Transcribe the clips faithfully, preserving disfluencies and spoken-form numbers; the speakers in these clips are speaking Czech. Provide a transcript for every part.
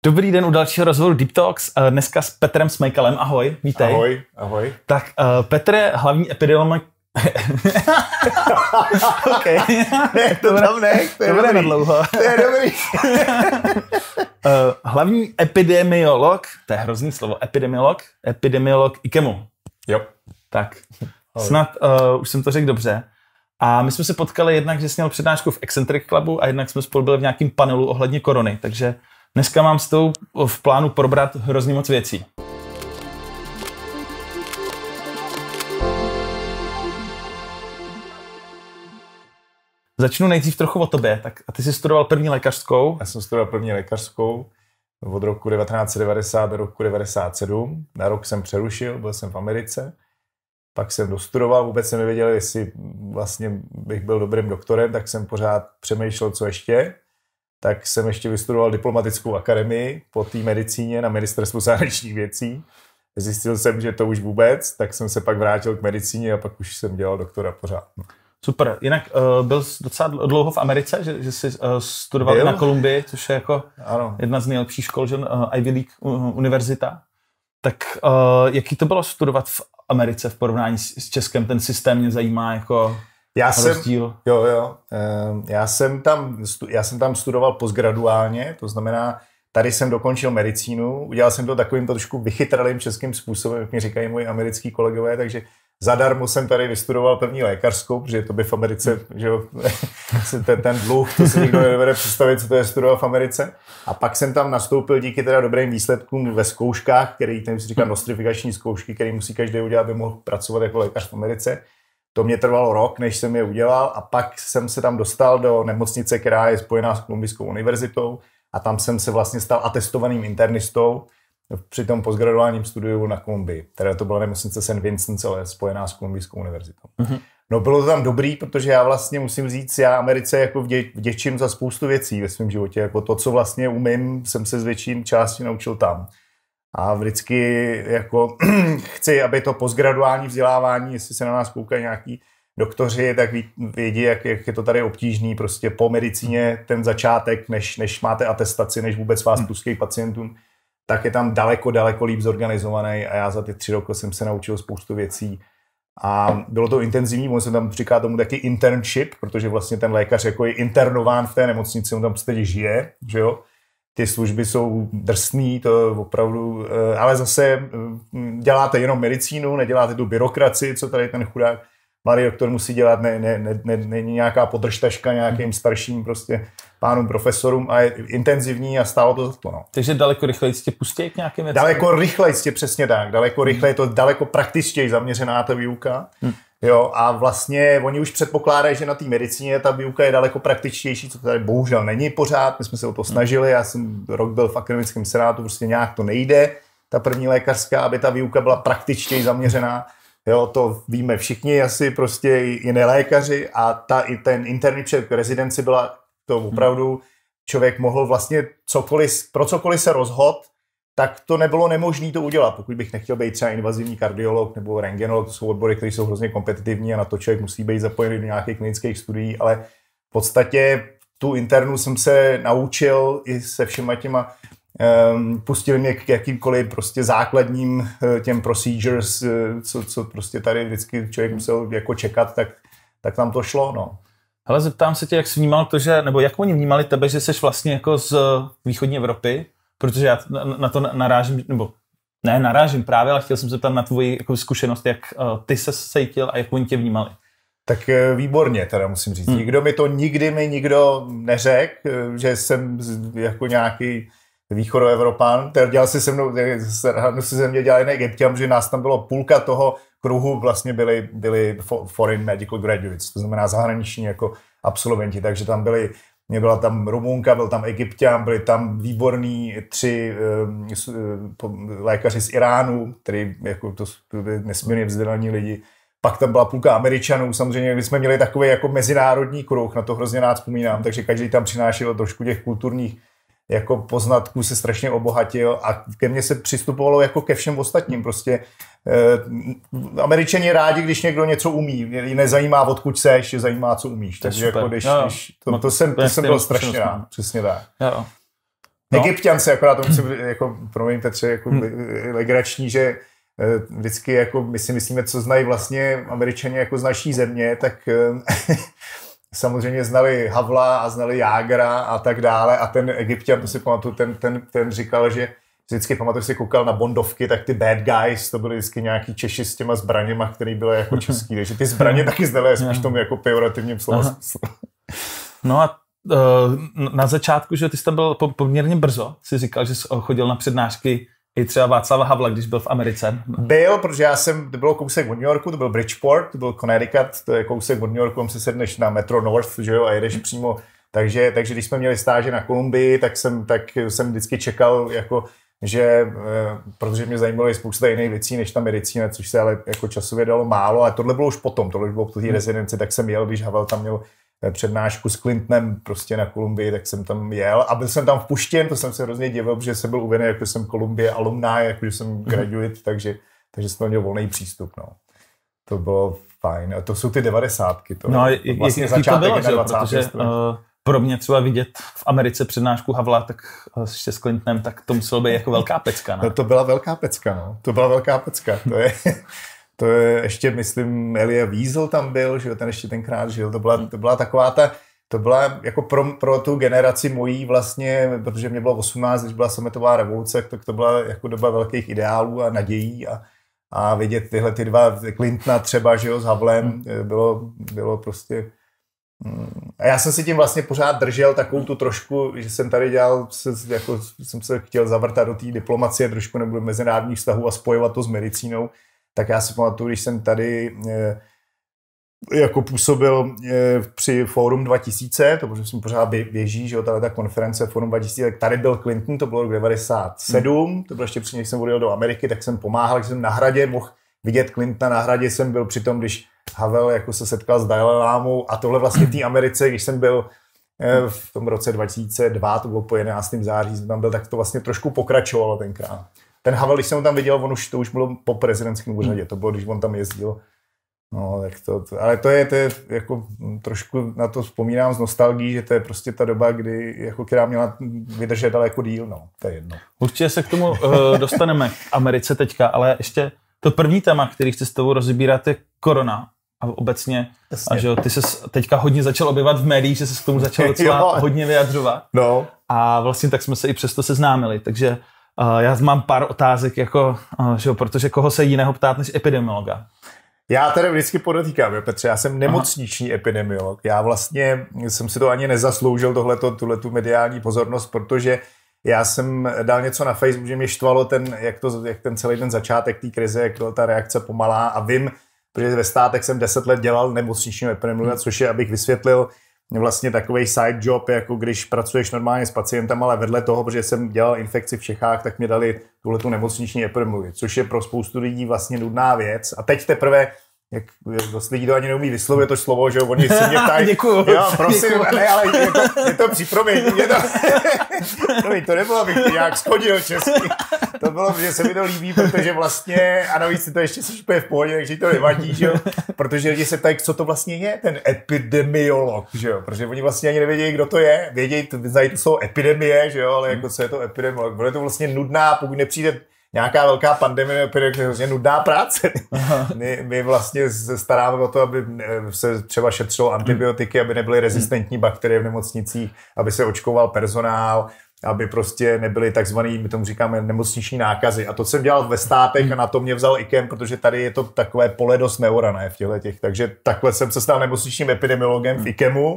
Dobrý den u dalšího rozhovoru Deep Talks. Dneska s Petrem Smejkalem. Ahoj, vítej. Ahoj, ahoj. Tak uh, Petr je hlavní epidemiolog... OK. Ne, to tam nech, to je dobrý. dobrý. Na dlouho. To je dobrý. uh, hlavní epidemiolog, to je hrozný slovo, epidemiolog, epidemiolog IKEMu. Jo. Tak, ahoj. Snad uh, už jsem to řekl dobře. A my jsme se potkali jednak, že jsi měl přednášku v Eccentric Clubu a jednak jsme spolu byli v nějakém panelu ohledně korony, takže dneska mám s tou v plánu probrat hrozně moc věcí. Začnu nejdřív trochu o tobě. Tak a ty jsi studoval první lékařskou. Já jsem studoval první lékařskou od roku devatenáct set devadesát do roku devadesát sedm. Na rok jsem přerušil, byl jsem v Americe. Pak jsem dostudoval, vůbec jsem nevěděl, jestli vlastně bych byl dobrým doktorem, tak jsem pořád přemýšlel, co ještě. Tak jsem ještě vystudoval diplomatickou akademii po té medicíně na ministerstvu zahraničních věcí. Zjistil jsem, že to už vůbec, tak jsem se pak vrátil k medicíně a pak už jsem dělal doktora pořád. Super. Jinak uh, byl jsi docela dlouho v Americe, že, že jsi uh, studoval byl? na Kolumbii, což je jako ano. jedna z nejlepších škol, že, uh, Ivy League uh, univerzita. Tak uh, jaký to bylo studovat v Americe v porovnání s, s Českem? Ten systém mě zajímá jako já rozdíl. Jsem, jo, jo. Já jsem, tam, já jsem tam studoval postgraduálně, to znamená, tady jsem dokončil medicínu, udělal jsem to takovým trošku vychytralým českým způsobem, jak mi říkají moji americký kolegové, takže zadarmo jsem tady vystudoval první lékařskou, protože to by v Americe, že jo, ten, ten dluh, to si nikdo nedovede představit, co to je studovat v Americe. A pak jsem tam nastoupil díky teda dobrým výsledkům ve zkouškách, který, ten si říká nostrifikační zkoušky, který musí každý udělat, aby mohl pracovat jako lékař v Americe. To mě trvalo rok, než jsem je udělal, a pak jsem se tam dostal do nemocnice, která je spojená s Kolumbijskou univerzitou, a tam jsem se vlastně stal atestovaným internistou při tom postgraduálním studiu na Kolumbii. Teda to byla nemocnice Saint Vincent, ale spojená s Kolumbijskou univerzitou. Mm-hmm. No bylo to tam dobrý, protože já vlastně musím říct, já Americe jako vdě, vděčím za spoustu věcí ve svém životě. Jako to, co vlastně umím, jsem se z větší části naučil tam. A vždycky jako chci, aby to postgraduální vzdělávání, jestli se na nás koukají nějaký doktoři, tak vědí, jak, jak je to tady obtížný, prostě po medicíně ten začátek, než, než máte atestaci, než vůbec vás pustí pacientům, tak je tam daleko, daleko líp zorganizovaný, a já za ty tři roky jsem se naučil spoustu věcí. A bylo to intenzivní, on se tam říká tomu taky internship, protože vlastně ten lékař jako je internován v té nemocnici, on tam prostě žije, že jo. Ty služby jsou drsný, to opravdu, ale zase děláte jenom medicínu, neděláte tu byrokracii, co tady ten chudák mladý doktor musí dělat, není ne, ne, ne, ne, nějaká podržtaška nějakým starším prostě pánům profesorům, a je intenzivní a stálo to za to. No. Takže daleko rychleji tě pustí k nějakým věcem? Daleko rychleji tě, přesně tak, daleko rychleji, je to daleko praktičtěji zaměřená ta výuka. Hmm. Jo, a vlastně oni už předpokládají, že na té medicíně ta výuka je daleko praktičtější, co tady bohužel není pořád. My jsme se o to snažili, já jsem rok byl v akademickém senátu, prostě nějak to nejde, ta první lékařská, aby ta výuka byla praktičtěji zaměřená. Jo, to víme všichni asi, prostě i nelékaři, a ta, i ten internship rezidenci byla to opravdu, člověk mohl vlastně cokoliv, pro cokoliv se rozhodl, tak to nebylo nemožné to udělat, pokud bych nechtěl být třeba invazivní kardiolog nebo rentgenolog, to jsou odbory, které jsou hrozně kompetitivní a na to člověk musí být zapojený do nějakých klinických studií, ale v podstatě tu internu jsem se naučil i se všema těma, um, pustili mě k jakýmkoliv prostě základním těm procedures, co, co prostě tady vždycky člověk musel jako čekat, tak, tak tam to šlo, no. Hele, zeptám se tě, jak jsi vnímal to, že, nebo jak oni vnímali tebe, že jsi vlastně jako z východní Evropy, protože já na, na to narážím, nebo ne narážím právě, ale chtěl jsem se zeptat na tvoji jako zkušenost, jak uh, ty se cítil a jak oni tě vnímali. Tak výborně, teda musím říct. Hmm. Nikdo mi to nikdy mi nikdo neřekl, že jsem jako nějaký východoevropán. Teda dělal si se mnou, si ze mě dělal jiný Egypťan, že nás tam bylo půlka toho kruhu, vlastně byli, byli foreign medical graduates, to znamená zahraniční jako absolventi, takže tam byli, mě byla tam Rumunka, byl tam Egypťan, byli tam výborní tři um, lékaři z Iránu, který jako to byli nesmírně vzdělaní lidi. Pak tam byla půlka Američanů, samozřejmě my jsme měli takový jako mezinárodní kruh, na to hrozně rád vzpomínám, takže každý tam přinášel trošku těch kulturních jako poznatků, se strašně obohatil, a ke mně se přistupovalo jako ke všem ostatním. Prostě eh, Američani rádi, když někdo něco umí, nezajímá, odkud seš, zajímá, co umíš. Takže jako když, jo, když to, to, jsem, to jsem byl strašně rád, přesně tak. Jo. No. Egypťan se akorát to musím, jako, promiňte, třeba jako hmm. legrační, že vždycky jako my si myslíme, co znají vlastně Američani jako z naší země, tak samozřejmě znali Havla a znali Jágra a tak dále a ten Egypťan, to si pamatuju, ten, ten, ten říkal, že vždycky pamatuju, si koukal na Bondovky, tak ty bad guys, to byly vždycky nějaký Češi s těma zbraněma, který byly jako český, takže ty zbraně taky znali spíš tomu jako pejorativním slova smyslu. No a uh, na začátku, že ty jsi tam byl poměrně brzo, jsi říkal, že jsi chodil na přednášky i třeba Václava Havla, když byl v Americe. Byl, protože já jsem, to bylo kousek od New Yorku, to byl Bridgeport, to byl Connecticut, to je kousek od New Yorku, tam se sedneš na Metro North, že jo, a jedeš přímo, takže, takže když jsme měli stáže na Kolumbii, tak jsem, tak jsem vždycky čekal, jako, že, protože mě zajímalo spousta jiných věcí, než ta medicína, což se ale jako časově dalo málo, ale tohle bylo už potom, tohle bylo po té rezidenci, tak jsem jel, když Havel tam měl přednášku s Clintonem prostě na Kolumbii, tak jsem tam jel a byl jsem tam vpuštěn, to jsem se hrozně divil, protože jsem byl uvedený, jako jsem Columbia alumni, jako že jsem graduate, takže, takže jsem měl volný přístup, no. To bylo fajn. A to jsou ty devadesátky, to, no, to vlastně začátek to bylo, dvacátého protože uh, pro mě třeba vidět v Americe přednášku Havla, tak ještě s Clintonem, tak to muselo být jako velká pecka, no. To byla velká pecka, no. To byla velká pecka, to je... To je ještě, myslím, Elie Wiesel tam byl, že jo, ten ještě tenkrát žil, to byla, to byla taková ta, to byla jako pro, pro tu generaci mojí vlastně, protože mě bylo osmnáct, když byla sametová revoluce, tak to byla jako doba velkých ideálů a nadějí a, a vidět tyhle ty dva, Clintona třeba, že jo, s Havlem, bylo, bylo prostě... A já jsem si tím vlastně pořád držel takovou tu trošku, že jsem tady dělal, jako jsem se chtěl zavrtat do té diplomacie trošku nebo mezinárodních vztahů a spojovat to s medicínou. Tak já si pamatuju, když jsem tady e, jako působil e, při Fórum dva tisíce, to protože jsem pořád běží, že jo, ta konference Fórum dva tisíce, tak tady byl Clinton, to bylo rok devadesát sedm, hmm. to bylo ještě při, když jsem odjel do Ameriky, tak jsem pomáhal, když jsem na Hradě mohl vidět Clintona, na Hradě jsem byl přitom, když Havel jako se setkal s Dalai Lámou a tohle vlastně v té Americe, když jsem byl e, v tom roce dva tisíce dva, to bylo po jedenáctého září, jsem tam byl, tak to vlastně trošku pokračovalo tenkrát. Ten Havel, když jsem ho tam viděl, on už, to už bylo po prezidentském úřadě, to bylo, když on tam jezdil. No, tak to, to, ale to je, to je jako trošku na to vzpomínám z nostalgií, že to je prostě ta doba, kdy, jako, která měla vydržet daleko díl, no, to je jedno. Určitě se k tomu uh, dostaneme k Americe teďka, ale ještě to první téma, který chci s tebou rozbírat, je korona. A obecně, a že ty se teďka hodně začal objevat v médiích, že se k tomu začal docela hodně vyjadřovat. No. A vlastně tak jsme se i přesto seznámili, takže Uh, já mám pár otázek, jako, uh, že jo, protože koho se jiného ptát než epidemiologa? Já tady vždycky podotýkám, jo, Petře, já jsem nemocniční Aha. epidemiolog. Já vlastně jsem si to ani nezasloužil, tohleto, tuhletu mediální pozornost, protože já jsem dal něco na Facebook, že mě štvalo ten, jak, to, jak ten celý ten začátek té krize, jak byla ta reakce pomalá a vím, protože ve státech jsem deset let dělal nemocničního epidemiologa, hmm. což je, abych vysvětlil, vlastně takový side job, jako když pracuješ normálně s pacientem, ale vedle toho, protože jsem dělal infekci v Čechách, tak mi dali tuhletu nemocniční epidemiologii, což je pro spoustu lidí vlastně nudná věc. A teď teprve, jak dost lidí to ani neumí vyslovit to slovo, že oni si mě ptají. Děkuju. Jo, prosím, děkuju. Ne, ale je to, je to připroměň. Je to, promiň, to nebylo, abych to nějak schodil česky. To bylo, že se mi to líbí, protože vlastně, a navíc si to ještě si špe v pohodě, takže to nevadí, že jo? Protože lidi se ptají, co to vlastně je, ten epidemiolog, že jo? Protože oni vlastně ani nevědějí, kdo to je, vědějí, znají to slovo epidemie, že jo, ale jako co je to epidemiolog. Bude to vlastně nudná, pokud nepřijde nějaká velká pandemie, to je vlastně nudná práce. My, my vlastně se staráme o to, aby se třeba šetřilo antibiotiky, aby nebyly rezistentní bakterie v nemocnicích, aby se očkoval personál, aby prostě nebyly takzvaný, my tomu říkáme, nemocniční nákazy. A to jsem dělal ve státech a na to mě vzal IKEM, protože tady je to takové pole dost neorané v těchto těch. Takže takhle jsem se stal nemocničním epidemiologem v IKEMu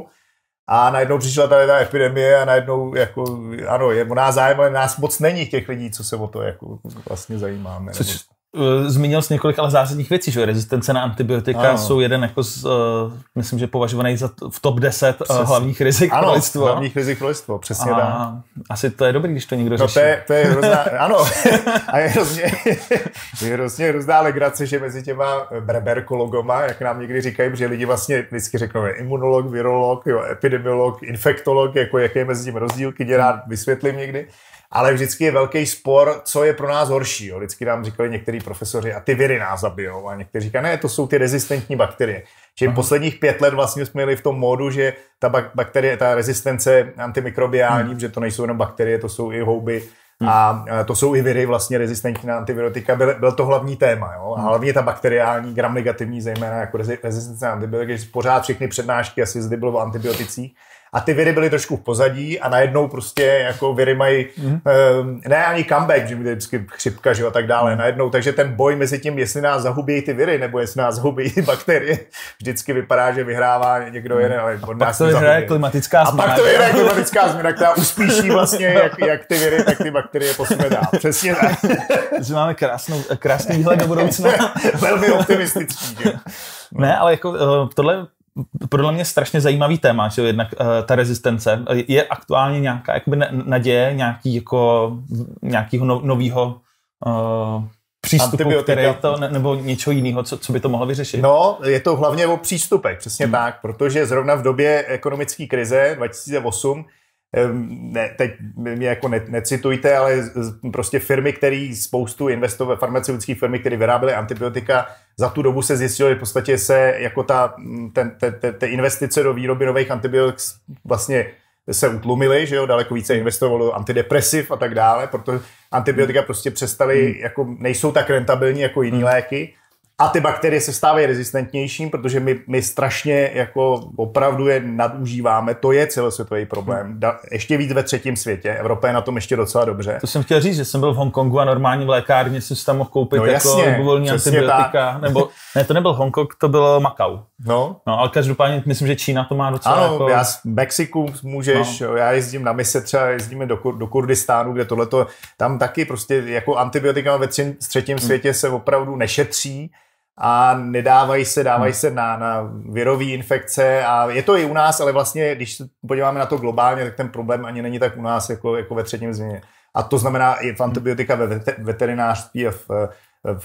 a najednou přišla tady ta epidemie a najednou jako, ano, je o nás zájem, ale nás moc není těch lidí, co se o to jako vlastně zajímáme. Což, uh, zmínil jsi několik ale zásadních věcí, že rezistence na antibiotika ano. jsou jeden jako z, uh, myslím, že považovaný za t- v top deset uh, hlavních rizik ano, pro lidstvo. hlavních rizik pro lidstvo, přesně tak. Asi to je dobrý, když to někdo no řeší. To je, to je hrozná, ano, a je hrozně, je hrozně hrozná legrace, že mezi těma breberkologama, jak nám někdy říkají, že lidi vlastně vždycky řeknou imunolog, virolog, jo, epidemiolog, infektolog, jako jaký je mezi tím rozdíl, když rád vysvětlím někdy. ale vždycky je velký spor, co je pro nás horší. Jo. Vždycky nám říkali některý profesoři, a ty viry nás zabijou. A někteří říkají, ne, to jsou ty rezistentní bakterie. Čili posledních pět let vlastně jsme měli v tom módu, že ta bakterie, ta rezistence antimikrobiální, hmm. že to nejsou jenom bakterie, to jsou i houby, Hmm. a to jsou i viry vlastně rezistentní na antibiotika, byl, byl to hlavní téma. Jo? A hlavně ta bakteriální, gram negativní, zejména jako rezistence na antibiotika, že pořád všechny přednášky asi zde bylo o antibioticích. A ty viry byly trošku v pozadí a najednou prostě jako viry mají mm. eh, ne ani comeback, že mi vždycky chřipka, že jo, a tak dále. Mm. Najednou, takže ten boj mezi tím, jestli nás zahubí ty viry, nebo jestli nás zahubí ty bakterie, vždycky vypadá, že vyhrává někdo mm. jeden, ale od nás to vyhraje klimatická změna. A pak to vyhraje klimatická změna, která uspíší vlastně jak, jak ty viry, tak ty bakterie posune dál. Přesně tak. Že máme krásnou, krásný výhled do budoucna. Velmi optimistický. Že? No. Ne, ale jako tohle podle mě strašně zajímavý téma, že jednak uh, ta rezistence. Je aktuálně nějaká jakoby naděje, nějaký jako nějakýho no, novýho uh, přístupu, který to, ne, nebo něčeho jiného, co, co by to mohlo vyřešit? No, je to hlavně o přístupech, přesně hmm. tak, protože zrovna v době ekonomické krize dva tisíce osm, ne, teď mě jako ne, necitujte, ale prostě firmy, které spoustu investovaly, farmaceutické firmy, které vyráběly antibiotika, za tu dobu se zjistilo, že v podstatě se jako ta ten, te, te, te investice do výroby nových antibiotik vlastně se utlumily, že jo, daleko více investovalo do antidepresiv a tak dále, protože antibiotika prostě přestaly, hmm. jako nejsou tak rentabilní jako jiný hmm. léky. A ty bakterie se stávají rezistentnějším, protože my, my strašně jako opravdu je nadužíváme. To je celosvětový problém. Da, ještě víc ve třetím světě. Evropa je na tom ještě docela dobře. To jsem chtěl říct, že jsem byl v Hongkongu a normálně v lékárně jsem si tam mohl koupit no jako libovolný antibiotika. Nebo, ne, to nebyl Hongkong, to bylo Macau. No. No, ale každopádně myslím, že Čína to má docela ano, jako... já z Mexiku můžeš, no. Já jezdím na mise, třeba jezdíme do, do Kurdistánu, kde tohleto, tam taky prostě jako antibiotika ve třetím, třetím světě se opravdu nešetří. A nedávají se, dávají se na, na virové infekce a je to i u nás, ale vlastně, když se podíváme na to globálně, tak ten problém ani není tak u nás jako, jako ve třetím změně. A to znamená i v antibiotika ve veterinářství a v, v,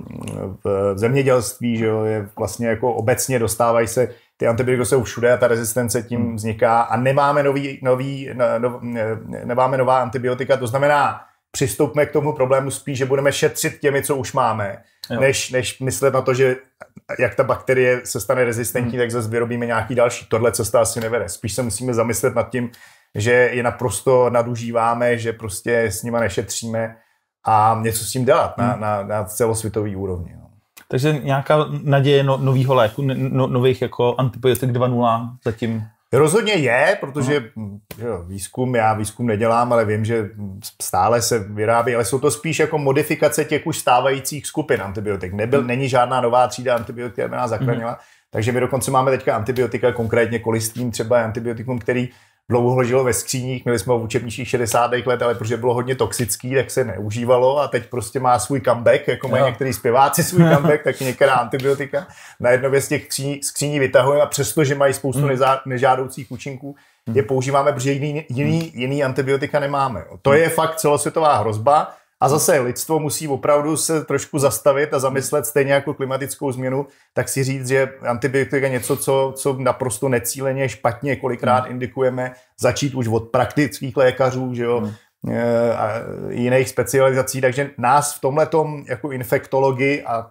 v zemědělství, že jo, je vlastně jako obecně dostávají se, ty antibiotika jsou všude a ta rezistence tím vzniká a nemáme nový, nový, no, nemáme nová antibiotika, to znamená, přistupme k tomu problému spíš, že budeme šetřit těmi, co už máme, než, než myslet na to, že jak ta bakterie se stane rezistentní, hmm. tak zase vyrobíme nějaký další. Tohle cesta asi nevede. Spíš se musíme zamyslet nad tím, že je naprosto nadužíváme, že prostě s nima nešetříme a něco s tím dělat hmm. na, na, na celosvětový úrovni. No. Takže nějaká naděje no, novýho léku, no, nových jako antibiotik dva tečka nula zatím... Rozhodně je, protože jo, výzkum, já výzkum nedělám, ale vím, že stále se vyrábí, ale jsou to spíš jako modifikace těch už stávajících skupin antibiotik. Nebyl, není žádná nová třída antibiotika, která nás zachránila, mm. takže my dokonce máme teďka antibiotika, konkrétně kolistým, třeba antibiotikum, který dlouho leželo ve skříních, měli jsme ho v učebnicích šedesátých let, ale protože bylo hodně toxický, tak se neužívalo a teď prostě má svůj comeback, jako mají některý zpěváci svůj comeback, taky některá antibiotika. Na jedno z těch skříní, skříní vytahujeme a přestože mají spoustu mm. nezá, nežádoucích účinků, mm. je používáme, protože jiný, jiný, jiný antibiotika nemáme. To je fakt celosvětová hrozba. A zase lidstvo musí opravdu se trošku zastavit a zamyslet stejně jako klimatickou změnu, tak si říct, že antibiotika je něco, co, co naprosto necíleně špatně kolikrát hmm. indikujeme, začít už od praktických lékařů, že jo, hmm. a jiných specializací, takže nás v tomhletom jako infektologii a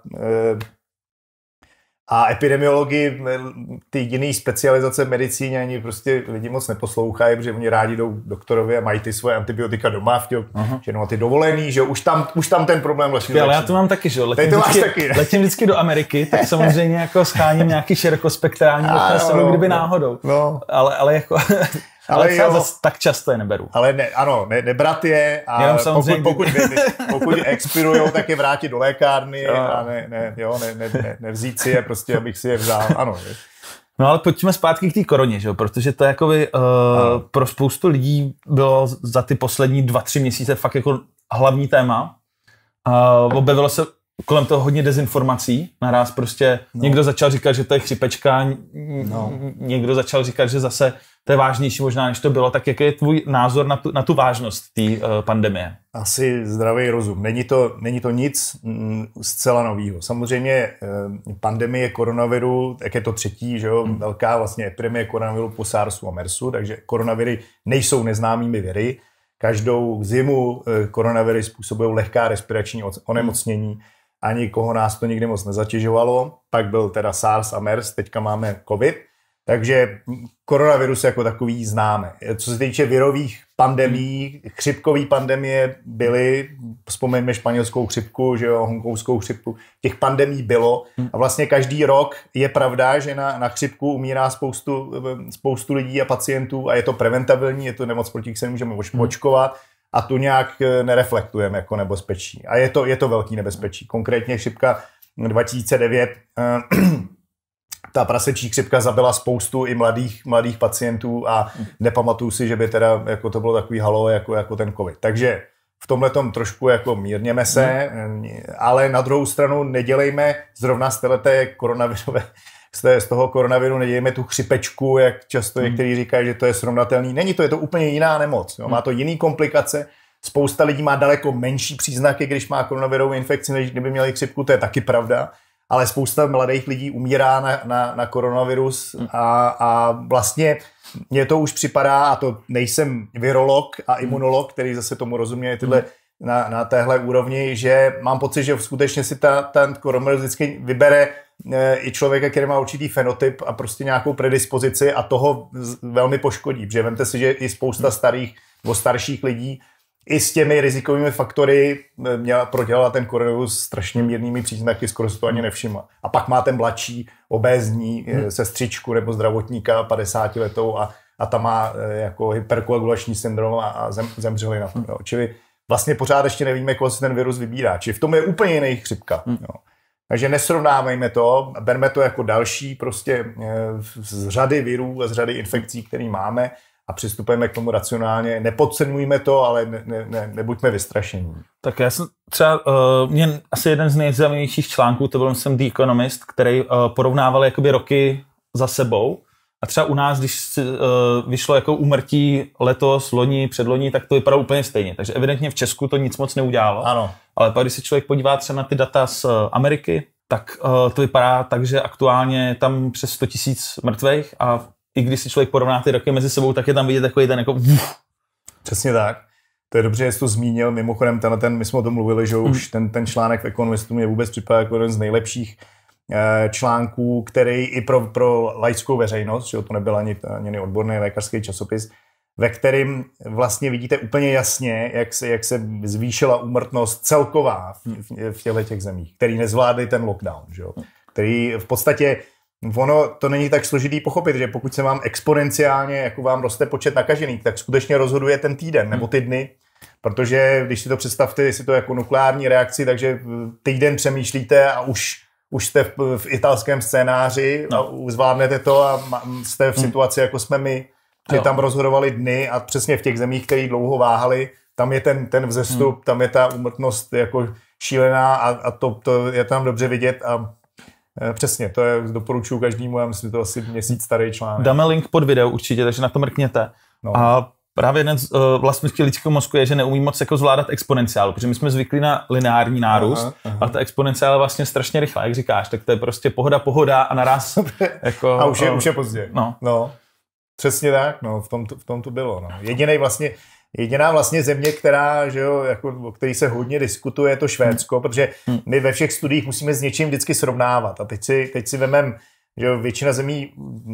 A epidemiologii, ty jiné specializace v medicíně ani prostě lidi moc neposlouchají, protože oni rádi jdou doktorovi a mají ty svoje antibiotika doma, chtěl, že no, ty dovolený, že už tam, už tam ten problém vlastně ale já to mám taky, že letím, to vždycky, taky, letím vždycky do Ameriky, tak samozřejmě jako scháním nějaký širokospektrální doktor, no, kdyby no, náhodou. No. Ale, ale jako... Ale, ale třeba zase tak často je neberu. Ale ne, ano, ne, nebrat je a pokud, pokud, ne, pokud expirujou, tak je vrátit do lékárny jo. a ne, ne, jo, ne, ne, ne, nevzít si je prostě, abych si je vzal. Ano. Je. No ale pojďme zpátky k té koroně, že? Protože to jakoby, uh, pro spoustu lidí bylo za ty poslední dva, tři měsíce fakt jako hlavní téma. Uh, objevilo se kolem toho hodně dezinformací. Naraz prostě no. někdo začal říkat, že to je chřipečka, no. někdo začal říkat, že zase to je vážnější možná, než to bylo. Tak jaký je tvůj názor na tu, na tu vážnost té uh, pandemie? Asi zdravý rozum. Není to, není to nic mm, zcela novýho. Samozřejmě uh, pandemie koronaviru, jak je to třetí, že jo, hmm. velká vlastně epidemie koronaviru po SARSu a MERSu, takže koronaviry nejsou neznámými viry. každou zimu koronaviry způsobují lehká respirační onemocnění a nikoho nás to nikdy moc nezatěžovalo. Pak byl teda SARS a MERS, teďka máme COVID. Takže koronavirus jako takový známe. Co se týče virových pandemií, chřipkové pandemie byly, vzpomeňme španělskou chřipku, že jo, hongkongskou chřipku, těch pandemií bylo a vlastně každý rok je pravda, že na, na chřipku umírá spoustu, spoustu lidí a pacientů a je to preventabilní, je to nemoc, proti které se můžeme očkovat a tu nějak nereflektujeme jako nebezpečí. A je to, je to velký nebezpečí. Konkrétně chřipka dva tisíce devět ta prasečí chřipka zabila spoustu i mladých, mladých pacientů a nepamatuju si, že by teda jako to bylo takový halo jako, jako ten covid. Takže v tomhletom trošku jako mírněme se, hmm. ale na druhou stranu nedělejme zrovna z téhleté koronavirové, z toho koronaviru nedělejme tu chřipečku, jak často hmm. někteří říkají, že to je srovnatelný. Není to, je to úplně jiná nemoc. Jo? Má to jiný komplikace. Spousta lidí má daleko menší příznaky, když má koronavirovou infekci, než kdyby měli chřipku, to je taky pravda. Ale spousta mladých lidí umírá na, na, na koronavirus a, a vlastně mně to už připadá, a to nejsem virolog a imunolog, který zase tomu rozumí tyhle, na, na téhle úrovni, že mám pocit, že skutečně si ta, ten koronavirus vždycky vybere e, i člověka, který má určitý fenotyp a prostě nějakou predispozici a toho velmi poškodí. Protože vemte si, že i spousta starých nebo starších lidí i s těmi rizikovými faktory měla, prodělala ten koronavirus strašně mírnými příznaky, skoro se to ani nevšimla. A pak má ten mladší, obézní hmm. sestřičku nebo zdravotníka padesátiletou a, a ta má jako hyperkoagulační syndrom a, a zem, zemřeli na to. Hmm. Čili vlastně pořád ještě nevíme, koho se ten virus vybírá. Čili v tom je úplně jiný chřipka. Hmm. Jo. Takže nesrovnávejme to, berme to jako další prostě z řady virů a z řady infekcí, které máme, a přistupujeme k tomu racionálně. Nepodceňujme to, ale ne, ne, ne, nebuďme vystrašení. Tak já jsem třeba, uh, mě asi jeden z nejzajímavějších článků, to byl jsem The Economist, který uh, porovnával jakoby roky za sebou. A třeba u nás, když uh, vyšlo jako úmrtí letos, loni, předloni, tak to vypadalo úplně stejně. Takže evidentně v Česku to nic moc neudělalo. Ano. Ale pak, když se člověk podívá třeba na ty data z uh, Ameriky, tak uh, to vypadá tak, že aktuálně je tam přes sto tisíc mrtvých a i když si člověk porovná ty roky mezi sebou, tak je tam vidět takový ten jako... Přesně tak. To je dobře, že jsi to zmínil. Mimochodem, ten, ten, my jsme o tom mluvili, že už ten, ten článek v Economistu mě vůbec připadá jako jeden z nejlepších eh, článků, který i pro, pro laickou veřejnost, že to nebyl ani, ani odborný lékařský časopis, ve kterém vlastně vidíte úplně jasně, jak se, jak se zvýšila úmrtnost celková v, v, v těchto těch zemích, který nezvládli ten lockdown, že jo? Který v podstatě ono to není tak složitý pochopit, že pokud se vám exponenciálně, jako vám roste počet nakažených, tak skutečně rozhoduje ten týden nebo ty dny, protože když si to představte, jestli to je jako nukleární reakci, takže týden přemýšlíte a už, už jste v, v italském scénáři no. a zvládnete to a jste v situaci, jako jsme my, že tam rozhodovali dny a přesně v těch zemích, které dlouho váhali, tam je ten, ten vzestup, hmm. tam je ta úmrtnost jako šílená a, a to, to je tam dobře vidět a přesně, to je, doporučuji každému, já myslím, to asi měsíc starý článek. Dáme link pod video určitě, takže na to mrkněte. No. A právě jeden z uh, vlastností lidského mozku je, že neumí moc jako zvládat exponenciálu, protože my jsme zvyklí na lineární nárůst, aha, aha. a ta exponenciál je vlastně strašně rychlá, jak říkáš, tak to je prostě pohoda, pohoda a naraz jako... A už je, uh, už je pozdě. No. no. Přesně tak, no, v tom to, v tom to bylo. No. Jedinej vlastně, jediná vlastně země, která, že jo, jako, o který se hodně diskutuje, je to Švédsko, hmm. protože my ve všech studiích musíme s něčím vždycky srovnávat. A teď si, teď si vemem, že jo, většina zemí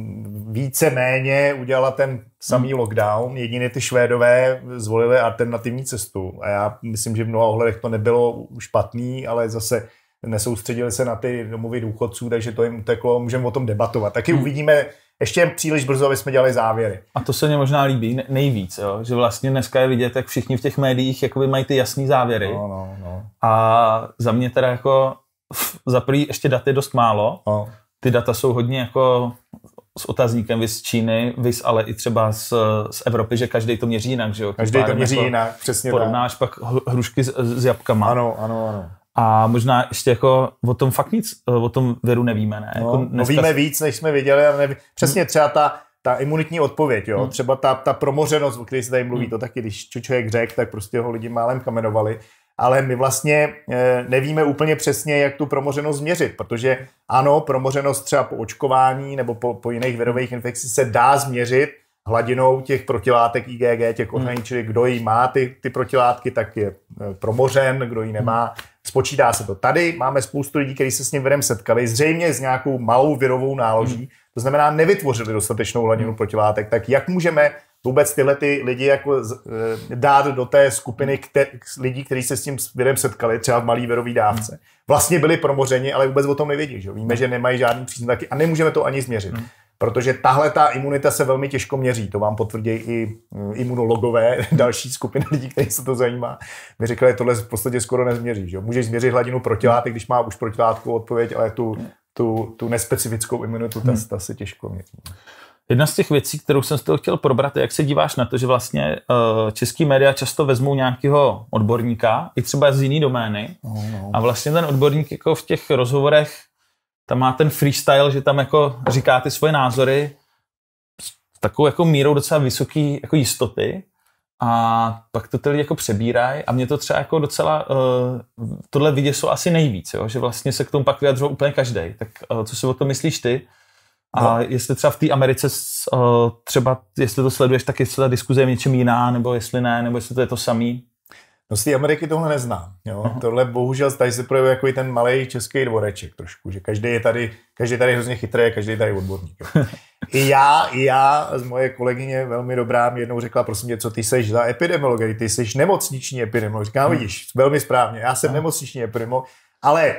více méně udělala ten samý hmm. lockdown, jedině ty Švédové zvolili alternativní cestu. A já myslím, že v mnoha ohledech to nebylo špatný, ale zase nesoustředili se na ty domovy důchodců, takže to jim uteklo, můžeme o tom debatovat. Taky hmm. uvidíme, ještě příliš brzo, aby jsme dělali závěry. A to se mně možná líbí nejvíc, jo? Že vlastně dneska je vidět, jak všichni v těch médiích jakoby mají ty jasný závěry. No, no, no. A za mě teda jako za prvý ještě dat je dost málo. No. Ty data jsou hodně jako s otazníkem, vys z Číny, vys ale i třeba z, z Evropy, že každý to měří jinak, že jo? Každý to měří jako jinak, přesně tak. Porovnáš pak hrušky s, s jabkama. Ano, ano, ano. A možná ještě jako o tom fakt nic, o tom viru nevíme, ne? No, jako dneska... no víme víc, než jsme viděli, ale neví... přesně třeba ta, ta imunitní odpověď, jo? Hmm. Třeba ta, ta promořenost, o které se tady mluví, hmm. to taky, když člověk řekl, tak prostě ho lidi málem kamenovali, ale my vlastně e, nevíme úplně přesně, jak tu promořenost změřit, protože ano, promořenost třeba po očkování nebo po, po jiných virových infekcích se dá změřit hladinou těch protilátek I G G, těch ochranných, čili kdo jí má ty, ty protilátky, tak je promořen, kdo jí nemá. Spočítá se to. Tady máme spoustu lidí, kteří se s tím virem setkali, zřejmě s nějakou malou virovou náloží, to znamená nevytvořili dostatečnou hladinu protilátek, tak jak můžeme vůbec tyhle ty lidi jako dát do té skupiny kte- lidí, kteří se s tím virem setkali, třeba v malý virový dávce. Vlastně byli promořeni, ale vůbec o tom nevědí. Že? Víme, že nemají žádný příznaky a nemůžeme to ani změřit. Protože tahle ta imunita se velmi těžko měří. To vám potvrdí i imunologové, další skupina lidí, kteří se to zajímá. Mi říkali, že tohle v podstatě skoro nezměří. Že? Můžeš změřit hladinu protilátek, když má už protilátkovou odpověď, ale tu, tu, tu nespecifickou imunitu, ta, ta se těžko měří. Jedna z těch věcí, kterou jsem z toho chtěl probrat, je, jak se díváš na to, že vlastně uh, český média často vezmou nějakého odborníka, i třeba z jiný domény, no, no. A vlastně ten odborník jako v těch rozhovorech tam má ten freestyle, že tam jako říká ty svoje názory s takovou jako mírou docela vysoký jako jistoty a pak to ty lidi jako přebírají a mě to třeba jako docela uh, tohle vyděsilo asi nejvíc, jo? Že vlastně se k tomu pak vyjadřuje úplně každej. Tak uh, co si o tom myslíš ty? A no. Jestli třeba v té Americe uh, třeba, jestli to sleduješ, tak jestli ta diskuze je něčem jiná, nebo jestli ne, nebo jestli to je to samý? No z té Ameriky tohle neznám. Jo? Uh-huh. Tohle bohužel tady se projevuje jako i ten malej český dvoreček trošku, že každý je tady, každý je tady hrozně chytrý, každý je tady odborník. Jo? I já, i já, z moje kolegyně velmi dobrá mi jednou řekla, prosím tě, co ty seš za epidemiolog, ty seš nemocniční epidemiolog. Říkám, uh-huh. vidíš, velmi správně, já jsem uh-huh. nemocniční epidemiolog, ale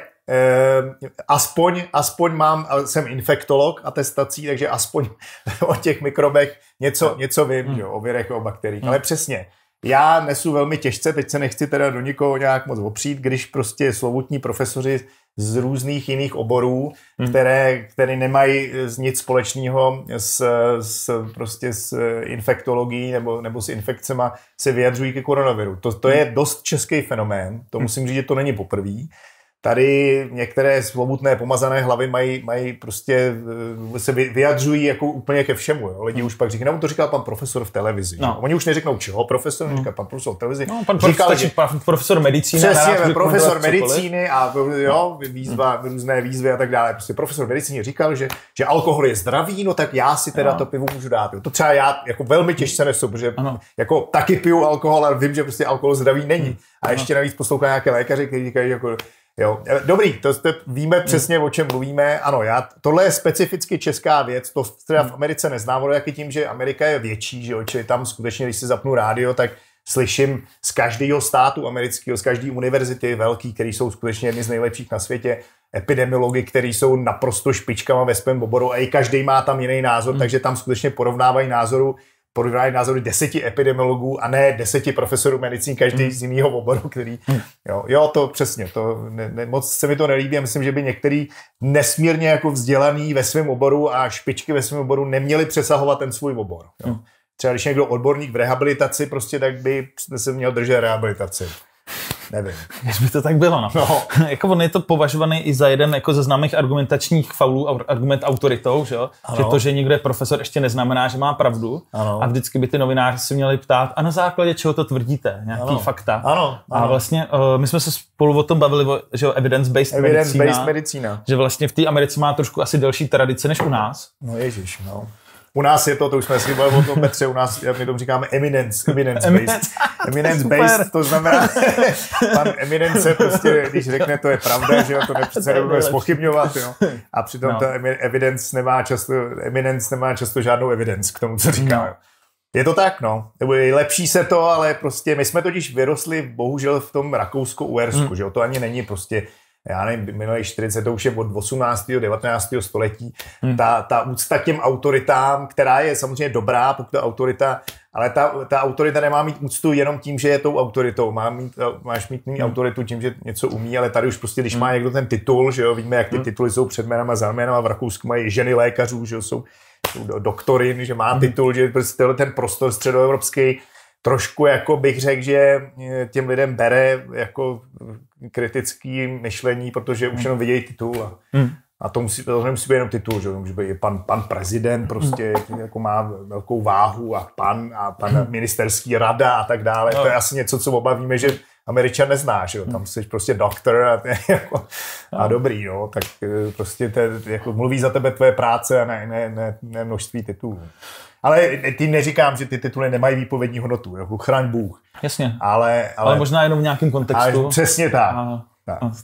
Eh, aspoň, aspoň mám, jsem infektolog atestací, takže aspoň o těch mikrobech něco, něco vím, mm. jo, o virech, o bakteriích, mm. ale přesně, já nesu velmi těžce, teď se nechci teda do nikoho nějak moc opřít, když prostě slovutní profesoři z různých jiných oborů, mm. které, které nemají nic společného s, s, prostě s infektologií nebo, nebo s infekcema, se vyjadřují ke koronaviru. To, to je dost český fenomén, to musím říct, že to není poprvé. Tady některé slovutné pomazané hlavy mají, mají prostě, se vyjadřují jako úplně ke všemu. Jo. Lidi už pak říkají, no to říkal pan profesor v televizi. No. Oni už neřeknou čeho profesor, no. říká pan profesor v televizi. No, pan říkal, profesor, že, pan profesor medicíny. Přesně, profesor medicíny a jo, výzva, různé výzvy a tak dále. Prostě profesor medicíny říkal, že, že alkohol je zdravý, no tak já si teda no. to pivo můžu dát. Jo. To třeba já jako velmi těžce nesu, protože ano. jako taky piju alkohol, ale vím, že prostě alkohol zdravý není. A ještě navíc poslouchám nějaké lékaři, kteří říkají jako jo, dobrý, to, to víme přesně, o čem mluvíme. Ano, já, tohle je specificky česká věc, to teda v Americe neznám, ale jak tím, že Amerika je větší, že jo, čili tam skutečně, když si zapnu rádio, tak slyším z každého státu amerického, z každé univerzity velký, který jsou skutečně jedni z nejlepších na světě, epidemiologi, kteří jsou naprosto špičkama ve svém oboru a i každý má tam jiný názor, hmm. takže tam skutečně porovnávají názoru porovnávají názory deseti epidemiologů a ne deseti profesorů medicíny, každý z jiného oboru, který, jo, jo, to přesně, to ne, ne, moc se mi to nelíbí a myslím, že by některý nesmírně jako vzdělaný ve svém oboru a špičky ve svém oboru neměli přesahovat ten svůj obor. Jo. Třeba když někdo odborník v rehabilitaci, prostě tak by se měl držet rehabilitaci. Nevím. Když by to tak bylo, no. no. Jako on je to považovaný i za jeden jako ze známých argumentačních faulů, argument autoritou, že jo? Že to, že někdo je profesor, ještě neznamená, že má pravdu. Ano. A vždycky by ty novináři si měli ptát, a na základě čeho to tvrdíte? Nějaký ano. fakta. Ano. Ano. A vlastně uh, my jsme se spolu o tom bavili, že jo, evidence-based, evidence medicína, medicína. Že vlastně v té Americe má trošku asi delší tradice než u nás. No ježiš, no. U nás je to, to už jsme si bavili o tom, Petře, u nás, my tomu říkáme eminence, eminence-based. Eminence-based, to znamená, pan eminence prostě, když řekne, to je pravda, že jo, to nepřece nebudeme zpochybňovat, jo. A přitom no. ta evidence nemá často, eminence nemá často žádnou evidence k tomu, co říká, no. jo. Je to tak, no. Lepší se to, ale prostě my jsme totiž vyrostli bohužel v tom Rakousko-Uhersku, hmm. že jo, to ani není prostě já nevím, minulý čtyřicet, to už je od osmnáctého devatenáctého století, hmm. ta, ta úcta k těm autoritám, která je samozřejmě dobrá, pokud ta autorita, ale ta, ta autorita nemá mít úctu jenom tím, že je tou autoritou, má mít, máš mít hmm. autoritu tím, že něco umí, ale tady už prostě, když hmm. má někdo ten titul, že jo, víme, jak ty hmm. tituly jsou před jménama, za jménama, v Rakousku mají ženy lékařů, že jo, jsou, jsou doktory, že má hmm. titul, že prostě ten prostor středoevropský trošku, jako bych řekl, že těm lidem bere jako kritický myšlení, protože už jenom vidějí titul. A, hmm. a to, musí, to nemusí být jenom titul, že může být pan, pan prezident, prostě hmm. jako má velkou váhu a pan a pan hmm. ministerský rada a tak dále. No. To je asi něco, co oba víme, že Američan nezná, že jo? Tam jsi prostě doktor a, jako, a dobrý, jo? Tak prostě te, jako mluví za tebe tvoje práce a ne, ne, ne, ne množství titulů. Ale ty neříkám, že ty tituly nemají výpovědní hodnotu, jako chraň Bůh. Jasně, ale, ale, ale možná jenom v nějakém kontextu. Ale přesně tak. A, tak. A,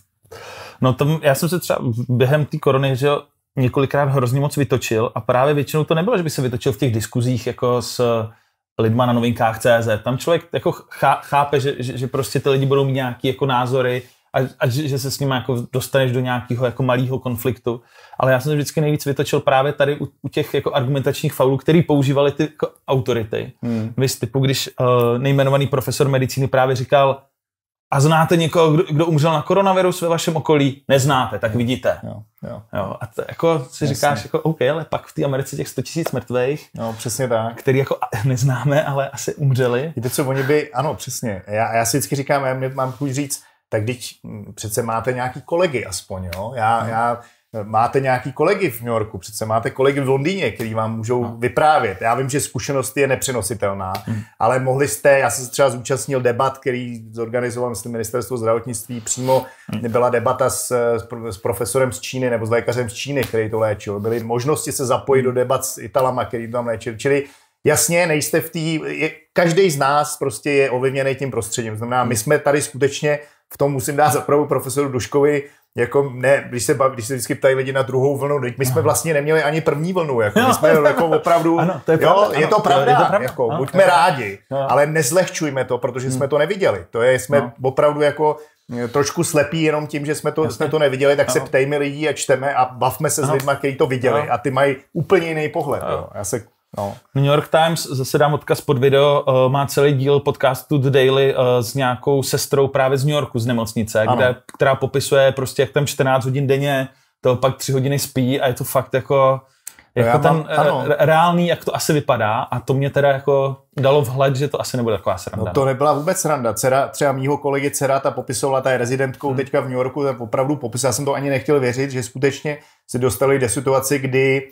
no tam, já jsem se třeba během té korony, že jo, několikrát hrozně moc vytočil a právě většinou to nebylo, že by se vytočil v těch diskuzích jako s lidma na novinkách tečka cé zet. Tam člověk jako chápe, že, že, že prostě ty lidi budou mít nějaké jako názory a, a že, že se s nimi jako dostaneš do nějakého jako malého konfliktu. Ale já jsem se vždycky nejvíc vytočil právě tady u, u těch jako argumentačních faulů, který používali ty jako autority. Hmm. Víš, typu, když uh, nejmenovaný profesor medicíny právě říkal, a znáte někoho, kdo, kdo umřel na koronavirus ve vašem okolí? Neznáte, tak vidíte. Jo, jo. Jo, a to, jako si Jasně. říkáš, jako, OK, ale pak v té Americe těch sto tisíc mrtvejch, no, přesně tak. který jako neznáme, ale asi umřeli. Víte co, oni by, ano, přesně. Já, já si vždycky říkám, já mám chuť říct, tak když přece máte nějaký kolegy aspoň, jo? Já, no. já máte nějaký kolegy v New Yorku, přece máte kolegy v Londýně, který vám můžou no. vyprávět. Já vím, že zkušenost je nepřenositelná, hmm. ale mohli jste, já jsem se třeba zúčastnil debat, který zorganizoval myslím ministerstvo zdravotnictví, přímo hmm. byla debata s, s profesorem z Číny nebo s lékařem z Číny, který to léčil. Byly možnosti se zapojit do debat s Italama, který to tam léčil. Čili jasně, nejste v té, každý z nás prostě je ovlivněný tím prostředím. Znamená, my jsme tady skutečně, v tom musím dát za pravdu profesoru Duškovi, jako ne, když se, baví, když se vždycky ptají lidi na druhou vlnu, my jsme vlastně neměli ani první vlnu, jako, my jsme jako opravdu, ano, to je, jo, pravda, je to ano, pravda, je to pravda jako, ano, buďme rádi, ano. ale nezlehčujme to, protože hmm. jsme to neviděli, to je, jsme no. opravdu jako trošku slepí jenom tím, že jsme to, jsme to neviděli, tak ano. se ptejme lidí a čteme a bavme se ano. s lidma, kteří to viděli ano. a ty mají úplně jiný pohled, jo. Já se No. New York Times, zase dám odkaz pod video, uh, má celý díl podcastu The Daily uh, s nějakou sestrou právě z New Yorku, z nemocnice, kde, která popisuje prostě, jak tam čtrnáct hodin denně, to pak tři hodiny spí a je to fakt jako, jako no ten mám, re- reálný, jak to asi vypadá a to mě teda jako dalo vhled, že to asi nebude taková sranda. No to nebyla vůbec sranda. Dcera, třeba mýho kolegy dcera, ta popisovala, ta je rezidentkou hmm. teďka v New Yorku, ta opravdu popisovala, já jsem to ani nechtěl věřit, že skutečně se dostali do situace, kdy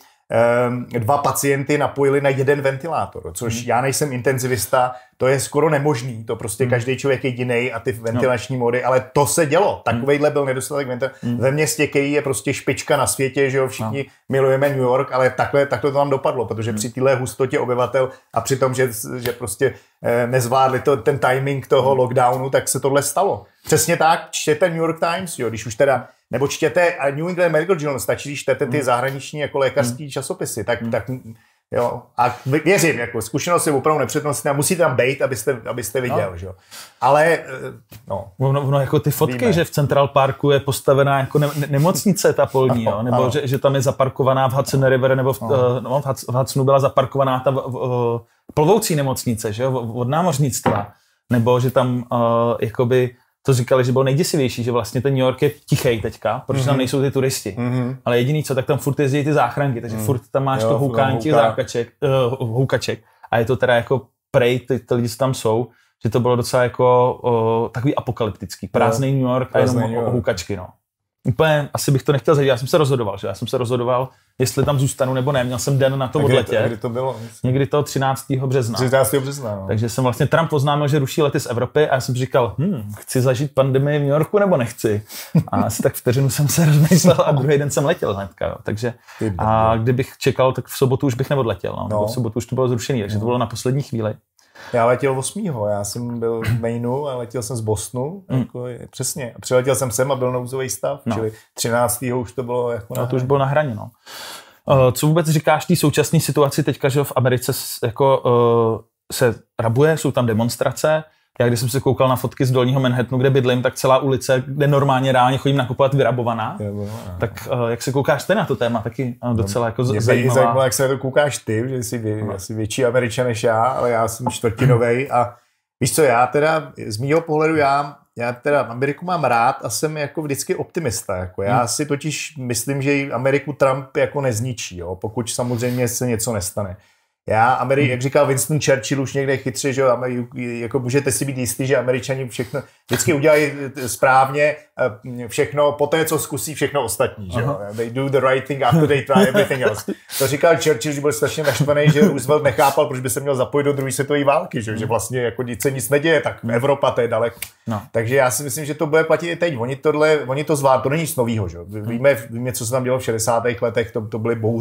dva pacienty napojili na jeden ventilátor, což hmm. já nejsem intenzivista, to je skoro nemožný, to prostě hmm. každý člověk je jiný a ty ventilační no. mody, ale to se dělo, takovejhle byl nedostatek ventilátorů. Hmm. Ve městě, který je prostě špička na světě, že jo, všichni no. milujeme New York, ale takhle, takhle to tam dopadlo, protože hmm. při téhle hustotě obyvatel a při tom, že, že prostě eh, nezvládli to, ten timing toho hmm. lockdownu, tak se tohle stalo. Přesně tak, čtěte New York Times, jo, když už teda nebo čtěte New England Medical Journal, stačí, když čtete ty zahraniční jako lékařský mm. časopisy, tak, mm. tak jo, a věřím, jako zkušenost je opravdu nepřednostná, musíte tam bejt, abyste, abyste viděl, no. že jo. Ale, no. Ono, ono jako ty fotky, víme. Že v Central Parku je postavená jako ne, nemocnice ta polní, no, nebo no. Že, že tam je zaparkovaná v Hudson River, nebo v, no. no, v Hudsonu byla zaparkovaná ta v, v, plovoucí nemocnice, že jo, od námořnictva, nebo že tam uh, jakoby to říkali, že bylo nejděsivější, že vlastně ten New York je tichej teďka, protože mm-hmm. tam nejsou ty turisti. Mm-hmm. Ale jediný co, tak tam furt jezdí ty záchranky, takže mm. furt tam máš jo, to houkání těch zákaček, uh, houkaček. A je to teda jako prej, ty, ty lidi, co tam jsou, že to bylo docela jako uh, takový apokalyptický. Prázdnej New York a jenom houkačky, no. Úplně, asi bych to nechtěl zažít, já jsem se rozhodoval, že já jsem se rozhodoval, jestli tam zůstanu nebo ne, měl jsem den na to odletět. Kdy to bylo? Někdy to třináctého března. třináctého března, no. Takže jsem vlastně, Trump oznámil, že ruší lety z Evropy a já jsem říkal, hm, chci zažít pandemii v New Yorku nebo nechci? A asi tak vteřinu jsem se rozmyslel a druhý den jsem letěl hnedka, jo. Takže a kdybych čekal, tak v sobotu už bych neodletěl, no. no. V sobotu už to bylo zrušený, takže no. to bylo na poslední chvíli. Já letěl osmého Já jsem byl v Mainu a letěl jsem z Bostonu, mm. jako, přesně. A přiletěl jsem sem a byl nouzový stav, no. čili třináctého už to bylo jako na no, to už bylo na hraně, no. Uh, co vůbec říkáš té současné situaci teďka, že v Americe jako uh, se rabuje, jsou tam demonstrace. Já když jsem se koukal na fotky z Dolního Manhattanu, kde bydlím, tak celá ulice, kde normálně reálně chodím nakupovat, vyrabovaná. Je, no, tak uh, jak se koukáš ty na to téma, taky uh, docela jako mě zajímavá. zajímalo, jak se to koukáš ty, že jsi vě, no. asi větší Američan než já, ale já jsem čtvrtinovej a víš co, já teda z mýho pohledu, já, já teda Ameriku mám rád a jsem jako vždycky optimista. Jako. Já hmm. si totiž myslím, že Ameriku Trump jako nezničí, jo, pokud samozřejmě se něco nestane. Já, Ameri- hmm. jak říkal Winston Churchill už někde chytře, že jako můžete si být jistý, že Američani všechno vždycky udělají správně, všechno, po té, co zkusí všechno ostatní. Že? They do the right thing after they try everything else. To říkal Churchill, že byl strašně naštvaný, že Roosevelt nechápal, proč by se měl zapojit do druhé světové války, že? že vlastně jako nic se nic neděje, tak Evropa to je daleko. No. Takže já si myslím, že to bude platit i teď. Oni, tohle, oni to zvládli, to není nic novýho. Že? Víme, víme, co se tam dělo v šedesátých letech, to, to byly bouře,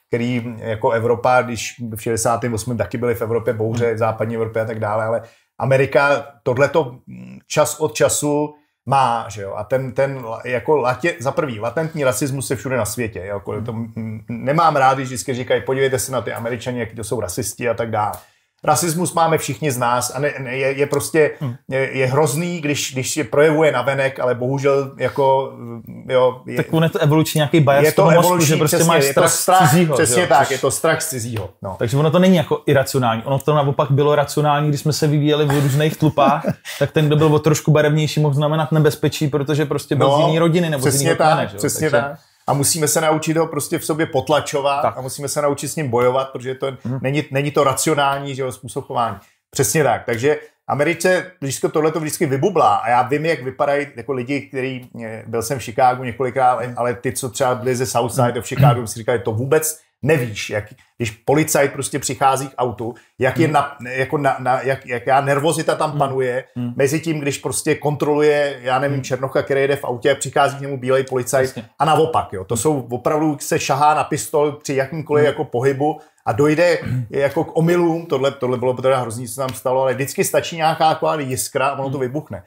který jako Evropa, když v šedesátém osmém taky byly v Evropě bouře, v západní Evropě a tak dále, ale Amerika tohleto čas od času má, že jo, a ten, ten jako latě, za prvý, latentní rasismus je všude na světě, jako to, nemám rád, když vždycky říkají, podívejte se na ty Američani, jaký to jsou rasisti a tak dále. Rasismus máme všichni z nás a ne, ne, je, je prostě je, je hrozný, když, když je projevuje navenek, ale bohužel jako jo, je, tak on je to evoluční nějaký bias je to toho evoluční, mozku, že prostě přesně, máš je strach, to strach z cizího. Přesně jo, tak, což, je to strach z cizího. No. Takže ono to není jako iracionální, ono to naopak bylo racionální, když jsme se vyvíjeli v různých tlupách, tak ten, kdo byl o trošku barevnější, mohl znamenat nebezpečí, protože prostě byl no, z jiný rodiny nebo z jiného plane. Přesně tak. A musíme se naučit ho prostě v sobě potlačovat tak. A musíme se naučit s ním bojovat, protože to mm. není, není to racionální, že jo, způsob chování. Přesně tak. Takže Americe, když tohle to vždycky vybublá a já vím, jak vypadají jako lidi, který, byl jsem v Chicagu několikrát, ale ty, co třeba byli ze Southside v Chicagu, si říkali, to vůbec nevíš, jak, když policajt prostě přichází k autu, jak je na, jako na, na, jak, jaká nervozita tam panuje, mm. mezi tím, když prostě kontroluje, já nevím, černocha, který jede v autě, přichází k němu bílej policajt Jasně. A naopak, jo. To jsou opravdu, se šahá na pistol při jakýmkoliv mm. jako pohybu a dojde jako k omylům, tohle, tohle bylo teda hrozný, co se tam stalo, ale vždycky stačí nějaká taková jiskra a ono to vybuchne.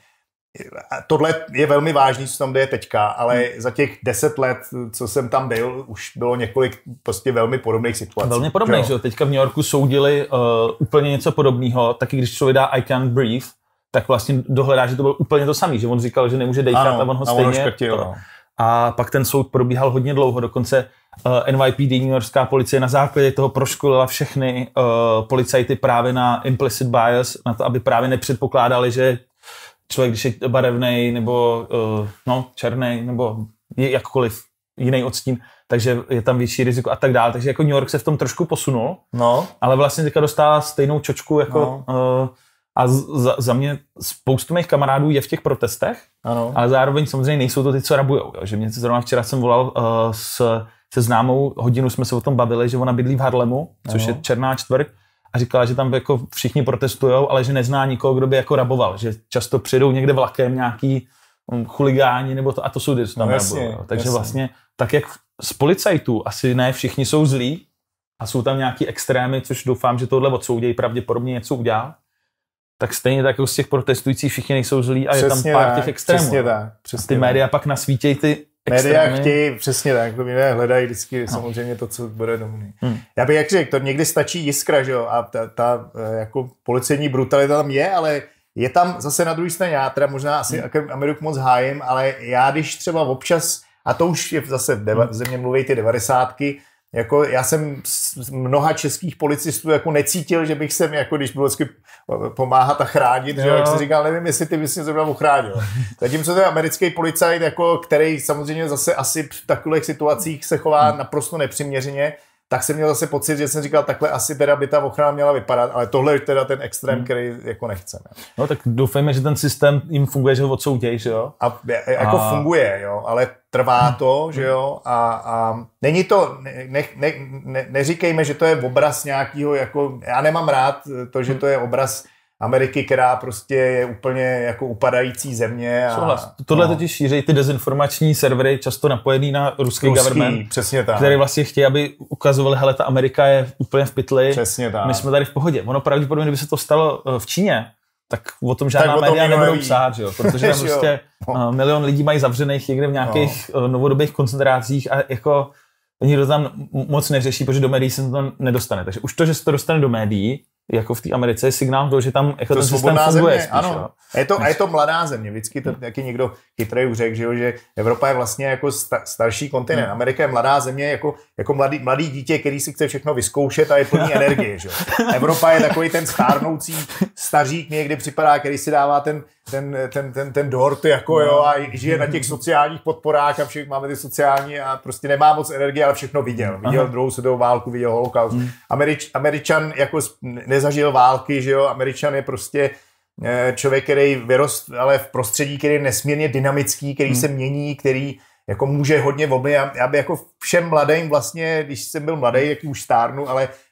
Tohle je velmi vážný, co tam jde teďka, ale hmm. za těch deset let, co jsem tam byl, už bylo několik prostě velmi podobných situací. Velmi podobných, že jo? Teďka v New Yorku soudili uh, úplně něco podobného, taky když člověk dá I can't breathe, tak vlastně dohledá, že to bylo úplně to samý, že on říkal, že nemůže dejchat a on ho stejně... Ono škrtil, to, a pak ten soud probíhal hodně dlouho, dokonce uh, N Y P D, New Yorkská policie, na základě toho proškolila všechny uh, policajty právě na implicit bias, na to, aby právě nepředpokládali, že člověk, když je barevnej, nebo uh, no, černej, nebo je jakkoliv jiný odstín, takže je tam větší riziko a tak dále. Takže jako New York se v tom trošku posunul, no. Ale vlastně teďka dostává stejnou čočku jako... No. Uh, a za, za mě spoustu mých kamarádů je v těch protestech, ano. Ale zároveň samozřejmě nejsou to ty, co rabujou. Jo? Že mě zrovna včera jsem volal uh, s, se známou, hodinu jsme se o tom bavili, že ona bydlí v Harlemu, což ano. je černá čtvrť, a říkala, že tam jako všichni protestujou, ale že nezná nikoho, kdo by jako raboval, že často přijdou někde vlakem nějaký um, chuligáni nebo to, a to jsou ty, co tam no, rabují. Jo? Takže jasně. Vlastně tak jak z policajtů asi ne všichni jsou zlí a jsou tam nějaký extrémy, což doufám, že tohle odsoudějí, pravděpodobně něco udělá, tak stejně tak jako z těch protestujících všichni nejsou zlí a přesně je tam pár tak, těch extrémů. Přesně tak, přesně ty tak. média pak nasvítějí ty extrémy. Média chtějí, přesně tak, lidé hledají vždycky no. samozřejmě to, co bude domný. Hmm. Já bych jak řekl, to někdy stačí jiskra, že jo, a ta, ta jako policejní brutalita tam je, ale je tam zase na druhé straně, já teda možná asi hmm. Ameriku moc hájím, ale já když třeba občas, a to už je zase v deva, země mluví ty devadesátky, jako já jsem z mnoha českých policistů jako necítil, že bych sem, jako když bylo vždycky pomáhat a chránit, že jo, jak jsem říkal, nevím, jestli ty bys mě zrovna ochránil. Zatímco ten americký policajt, jako, který samozřejmě zase asi v takových situacích se chová naprosto nepřiměřeně, tak jsem měl zase pocit, že jsem říkal, takhle asi teda by ta ochrana měla vypadat, ale tohle je teda ten extrém, hmm. který jako nechceme. No tak doufejme, že ten systém jim funguje, že ho odsoudějí, že jo? A jako a... funguje, jo, ale trvá to, že jo, a, a není to, ne, ne, ne, neříkejme, že to je obraz nějakýho, jako, já nemám rád to, že to je obraz Ameriky, která prostě je úplně jako upadající země. A, Souhlas. Tohle no. totiž šíří ty dezinformační servery, často napojený na ruský, ruský government, přesně tak. který vlastně chtějí, aby ukazovali, hele, ta Amerika je úplně v pytli, přesně tak. My jsme tady v pohodě. Ono pravděpodobně, kdyby se to stalo v Číně, tak o tom žádná o tom média nebudou psát, že jo? Protože tam prostě no. milion lidí mají zavřených někde v nějakých no. novodobých koncentrácích a jako nikdo tam moc neřeší, protože do médií se to nedostane. Takže už to, že se to dostane do médií, jako v té Americe, je signál toho, že tam jako to ten systém funguje země, spíš. Ano. Je to, a je to mladá země. Vždycky to taky někdo chytrej už řekl, že, jo, že Evropa je vlastně jako sta, starší kontinent. Hmm. Amerika je mladá země, jako, jako mladý, mladý dítě, který si chce všechno vyzkoušet a je plný energie. Že? Evropa je takový ten stárnoucí stařík, někdy připadá, který si dává ten, ten, ten, ten, ten dort jako, jo, a žije na těch sociálních podporách a všech máme ty sociální a prostě nemá moc energie, ale všechno viděl. Viděl Aha. druhou světovou válku, viděl holokaust. Hmm. Američ, Američan jako nezažil války, že jo, Američan je prostě člověk, který vyrost, ale v prostředí, který je nesmírně dynamický, který hmm. se mění, který jako může hodně volby. Já, já by jako všem mladým vlastně, když jsem byl mladý, jak už stárnu, ale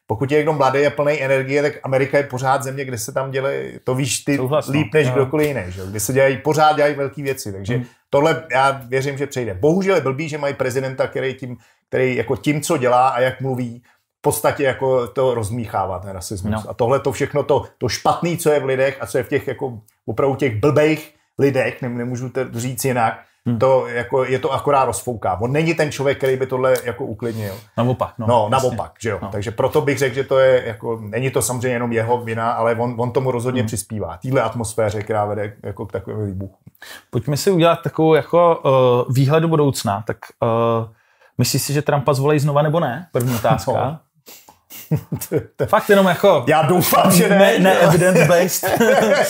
pokud je někdo mladý a plný energie, tak Amerika je pořád země, kde se tam dělají, to víš ty Souhlasno. líp než kdokoliv jiný, že? Kde se dělají, pořád dělají velké věci, takže hmm. tohle já věřím, že přejde. Bohužel je blbý, že mají prezidenta, který tím, který jako tím, co dělá a jak mluví, v podstatě jako to rozmíchává ten rasismus. No. A tohle to všechno, to, to špatný, co je v lidech a co je v těch jako opravdu těch blbejch lidech, nemůžu to říct jinak, Hmm. To jako, je to akorát rozfouká. On není ten člověk, který by tohle jako uklidnil. Naopak. No, no naopak, že jo. No. Takže proto bych řekl, že to je jako, není to samozřejmě jenom jeho vina, ale on, on tomu rozhodně hmm. přispívá. Týhle atmosféře, která vede jako k takovému výbuchu. Pojďme si udělat takovou jako uh, výhled do budoucna. Tak uh, myslíš si, že Trumpa zvolí znova nebo ne? První otázka. No. Fakt jenom jako... Já doufám, že ne. Ne, ne evidence-based.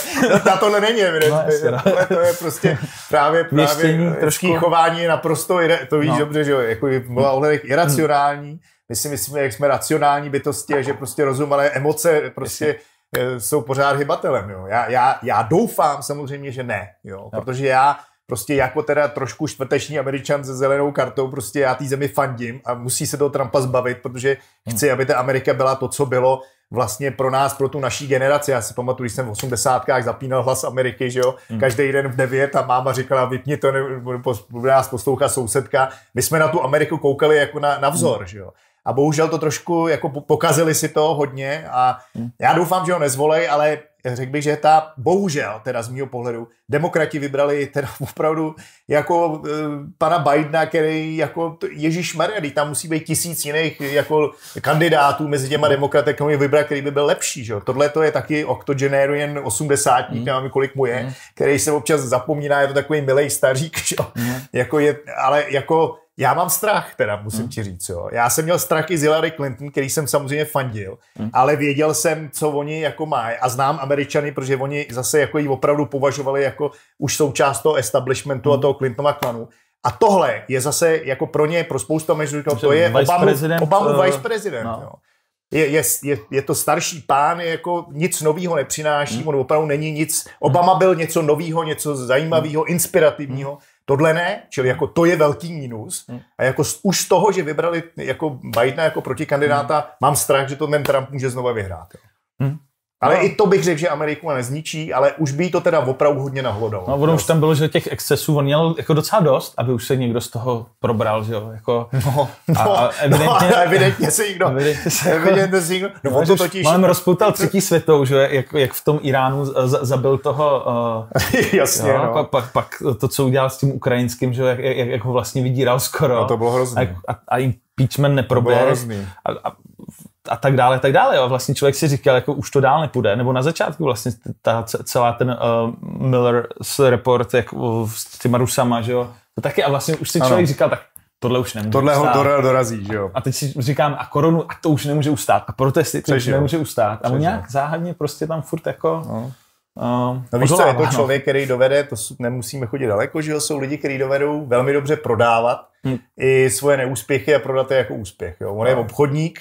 Na tohle není evidence-based. No, tohle to je prostě právě, právě trošku chování je naprosto, to víš no. dobře, že jo, jako byla ohledech iracionální. My si myslíme, jak jsme racionální bytosti a že prostě rozum, ale emoce prostě jsou pořád hybatelem. Jo. Já, já, já doufám samozřejmě, že ne, jo, no. protože já prostě jako teda trošku čtvrteční Američan se zelenou kartou, prostě já té zemi fandím a musí se toho Trumpa zbavit, protože chci, aby ta Amerika byla to, co bylo vlastně pro nás, pro tu naší generaci. Já si pamatuju, když jsem v osmdesátkách zapínal Hlas Ameriky, že jo, hmm. každý den v devět a máma říkala, vypni to, bude nás poslouchat sousedka. My jsme na tu Ameriku koukali jako na, na vzor, hmm. že jo. A bohužel to trošku jako pokazili si to hodně a já doufám, že ho nezvolej, ale řekl bych, že ta, bohužel, teda z mýho pohledu, demokrati vybrali teda opravdu jako e, pana Bidena, který jako ježišmarja, tam musí být tisíc jiných jako kandidátů mezi těma demokraty, který vybrat, který by byl lepší, že? Tohle to je taky octogenarian osmdesátník, mm. nevím, kolik mu je, mm. který se občas zapomíná, je to takový milej stařík, že? Mm. Jako je, ale jako já mám strach, teda musím hmm. ti říct, jo. Já jsem měl strach i z Hillary Clinton, který jsem samozřejmě fandil, hmm. ale věděl jsem, co oni jako mají a znám Američany, protože oni zase jako jí opravdu považovali jako už součást toho establishmentu hmm. a toho Clintonova klanu. A tohle je zase jako pro ně, pro spoustu Američanů, to je Obama, Obama uh, vice prezident, no. jo. Je, je, je, je to starší pán, je jako nic novýho nepřináší, hmm. on opravdu není nic, Obama byl něco novýho, něco zajímavého, hmm. inspirativního. Hmm. Tohle ne, čili jako to je velký mínus. Hmm. A jako už z toho, že vybrali jako Bidena jako protikandidáta, hmm. mám strach, že to ten Trump může znova vyhrát. Hmm. Ale no. i to bych řekl, že Ameriku nezničí, ale už by to teda opravdu hodně nahlodalo. No, ono už tam bylo, že těch excesů on měl jako docela dost, aby už se někdo z toho probral, že jo, jako... No, no, a evidentně, no, evidentně se někdo... Evidentně se, evidentně se někdo... No, on to totiž... Mám rozpoutal třetí světou, že jak, jak v tom Iránu zabil toho... Uh, Jasně, jo, no. Pak, pak, pak to, co udělal s tím ukrajinským, že jak, jak, jak ho vlastně vydíral skoro. No, to bylo hrozný. A, a, a impeachment neproběh. A, a, a tak dále, tak dále. A vlastně člověk si říkal, jako už to dál nepůjde. Nebo na začátku vlastně ta, celá ten uh, Miller's report jak, uh, s těma Rusama, že jo. To taky a vlastně už si člověk ano. říkal, tak tohle už nemůže tohle ustát. Tohle ho dorazí, že jo. A teď si říkám, a koronu, a to už nemůže ustát. A protesty, to už nemůže ustát. A on nějak záhadně prostě tam furt jako... No. Uh, no víš co, je to člověk, který dovede, to nemusíme chodit daleko, že jo, jsou lidi, kteří dovedou velmi dobře prodávat hmm. i svoje neúspěchy a prodat je jako úspěch. Jo. On no. je obchodník,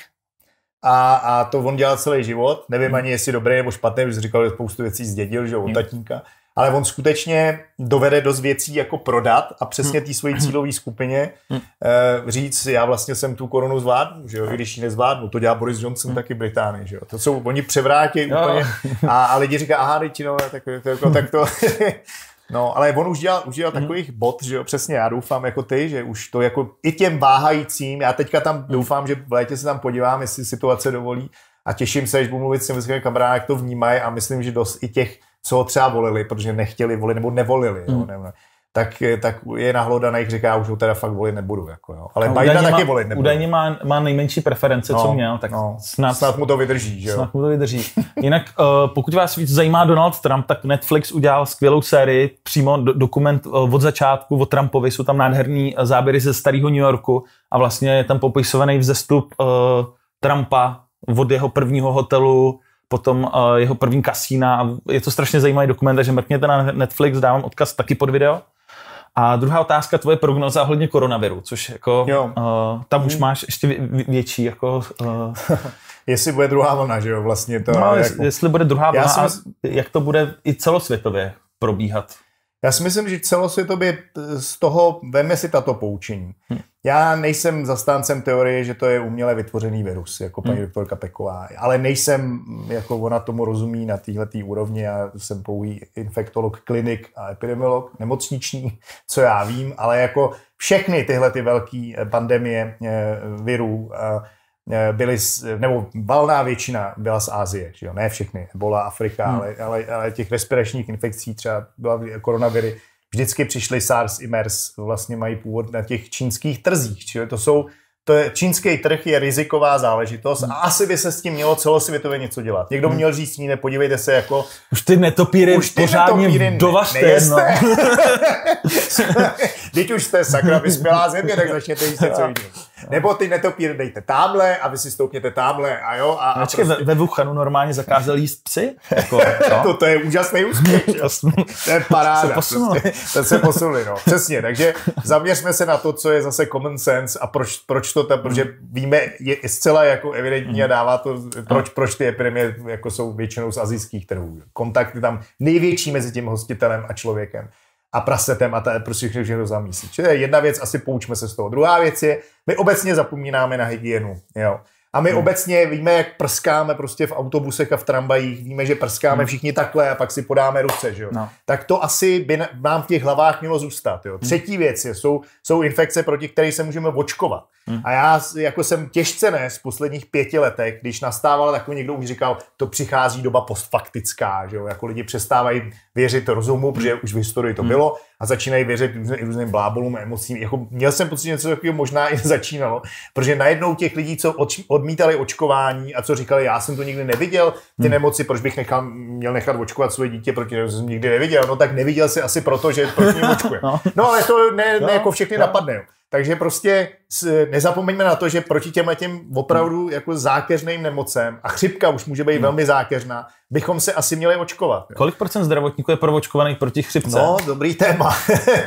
A, a to on dělal celý život. Nevím ani, jestli dobrý nebo špatný, protože jsi říkal, že spoustu věcí zdědil, že od tatínka. Ale on skutečně dovede dost věcí jako prodat a přesně té svojí cílové skupině eh, říct, já vlastně jsem tu korunu zvládnu, že jo, i když ji nezvládnu. To dělá Boris Johnson taky v Británii, že jo. To jsou, oni převrátí úplně a, a lidi říkají, aha, teď no, tak, tak, tak to... No, ale on už dělal, už dělal takových bot, že jo, přesně, já doufám jako ty, že už to jako i těm váhajícím, já teďka tam doufám, že v létě se tam podívám, jestli situace dovolí a těším se, že budu mluvit s těmi kamarádami, jak to vnímají a myslím, že dost i těch, co ho třeba volili, protože nechtěli volit nebo nevolili, mm. jo, ne, tak, tak je nahlodaných, říká, já už ho teda fakt volit nebudu, jako jo. Ale Bidena taky volit nebudu. Údajně má, má nejmenší preference, no, co měl, tak no, snad, snad mu to vydrží, že jo. Snad mu to vydrží. Jinak, uh, pokud vás víc zajímá Donald Trump, tak Netflix udělal skvělou sérii, přímo do, dokument uh, od začátku, od Trumpovi, jsou tam nádherný záběry ze starého New Yorku a vlastně je tam popisovaný vzestup uh, Trumpa od jeho prvního hotelu, potom uh, jeho první kasína. Je to strašně zajímavý dokument, takže mrkněte na Netflix, dávám odkaz taky pod video. A druhá otázka, tvoje prognoza ohledně koronaviru, což jako uh, tam hmm. už máš ještě vě, větší jako... Uh... jestli bude druhá vlna, že jo, vlastně to... No, jako... jestli bude druhá vlna, myslím... a jak to bude i celosvětově probíhat. Já si myslím, že celosvětově z toho veme si tato poučení. Hmm. Já nejsem zastáncem teorie, že to je uměle vytvořený virus, jako paní hmm. doktorka Peková, ale nejsem, jako ona tomu rozumí na téhletý úrovni, já jsem pouhý infektolog, klinik a epidemiolog, nemocniční, co já vím, ale jako všechny tyhle ty velké pandemie virů byly, nebo valná většina byla z Asie, že jo? Ne všechny, Ebola, Afrika, hmm. ale, ale, ale těch respiračních infekcí, třeba byla koronaviry, vždycky přišly SARS i MERS, vlastně mají původ na těch čínských trzích, čili to jsou, to je, čínský trh je riziková záležitost a asi by se s tím mělo celosvětově něco dělat. Někdo měl říct, ne, podívejte se jako... Už ty netopíry už ty pořádně netopíry dovažte, no. Teď už jste sakra vyspělá země, tak začněte jíst něco jiného. Nebo ty netopíry dejte támhle a vy si stoupněte támhle a jo. A, a Počkej, prostě... ve, ve Wuhanu normálně zakázal jíst psy? Jako, no? to, to je úžasný úspěch. To je paráda. Se posunuli. Prostě, to se posunuli, no. Přesně, takže zaměřme se na to, co je zase common sense a proč, proč to tam, protože víme, je zcela jako evidentní a dává to, proč, proč ty epidemie jako jsou většinou z asijských trhů. Kontakt je tam největší mezi tím hostitelem a člověkem. A prasetem a ta prostě všechno zamísí. Čili jedna věc, asi poučme se z toho. Druhá věc je, my obecně zapomínáme na hygienu. Jo. A my hmm. obecně víme, jak prskáme prostě v autobusech a v tramvajích, víme, že prskáme hmm. všichni takhle a pak si podáme ruce, že jo. No. Tak to asi by nám v těch hlavách mělo zůstat. Jo. Hmm. Třetí věc je, jsou, jsou infekce, proti kterým se můžeme očkovat. Hmm. A já jako jsem těžce nes v posledních pěti letech, když nastával, tak někdo už říkal, to přichází doba postfaktická, že jo, jako lidi přestávají věřit rozumu, protože už v historii to hmm. bylo a začínají věřit různým blábolům, emocím. Jako měl jsem pocit, že něco takového možná i začínalo, protože najednou těch lidí, co odmítali očkování a co říkali, já jsem to nikdy neviděl, ty hmm. nemoci, proč bych nechal, měl nechat očkovat svoje dítě, proti němu jsem nikdy neviděl, no tak neviděl si asi proto, že proti němu očkuje. No ale to ne, ne jako všechny no. napadne. Jo. Takže prostě nezapomeňme na to, že proti těm těm opravdu jako zákeřným nemocem, a chřipka už může být hmm. velmi zákeřná, bychom se asi měli očkovat. Jo. Kolik procent zdravotníků je proočkovaných proti chřipce? No, dobrý téma.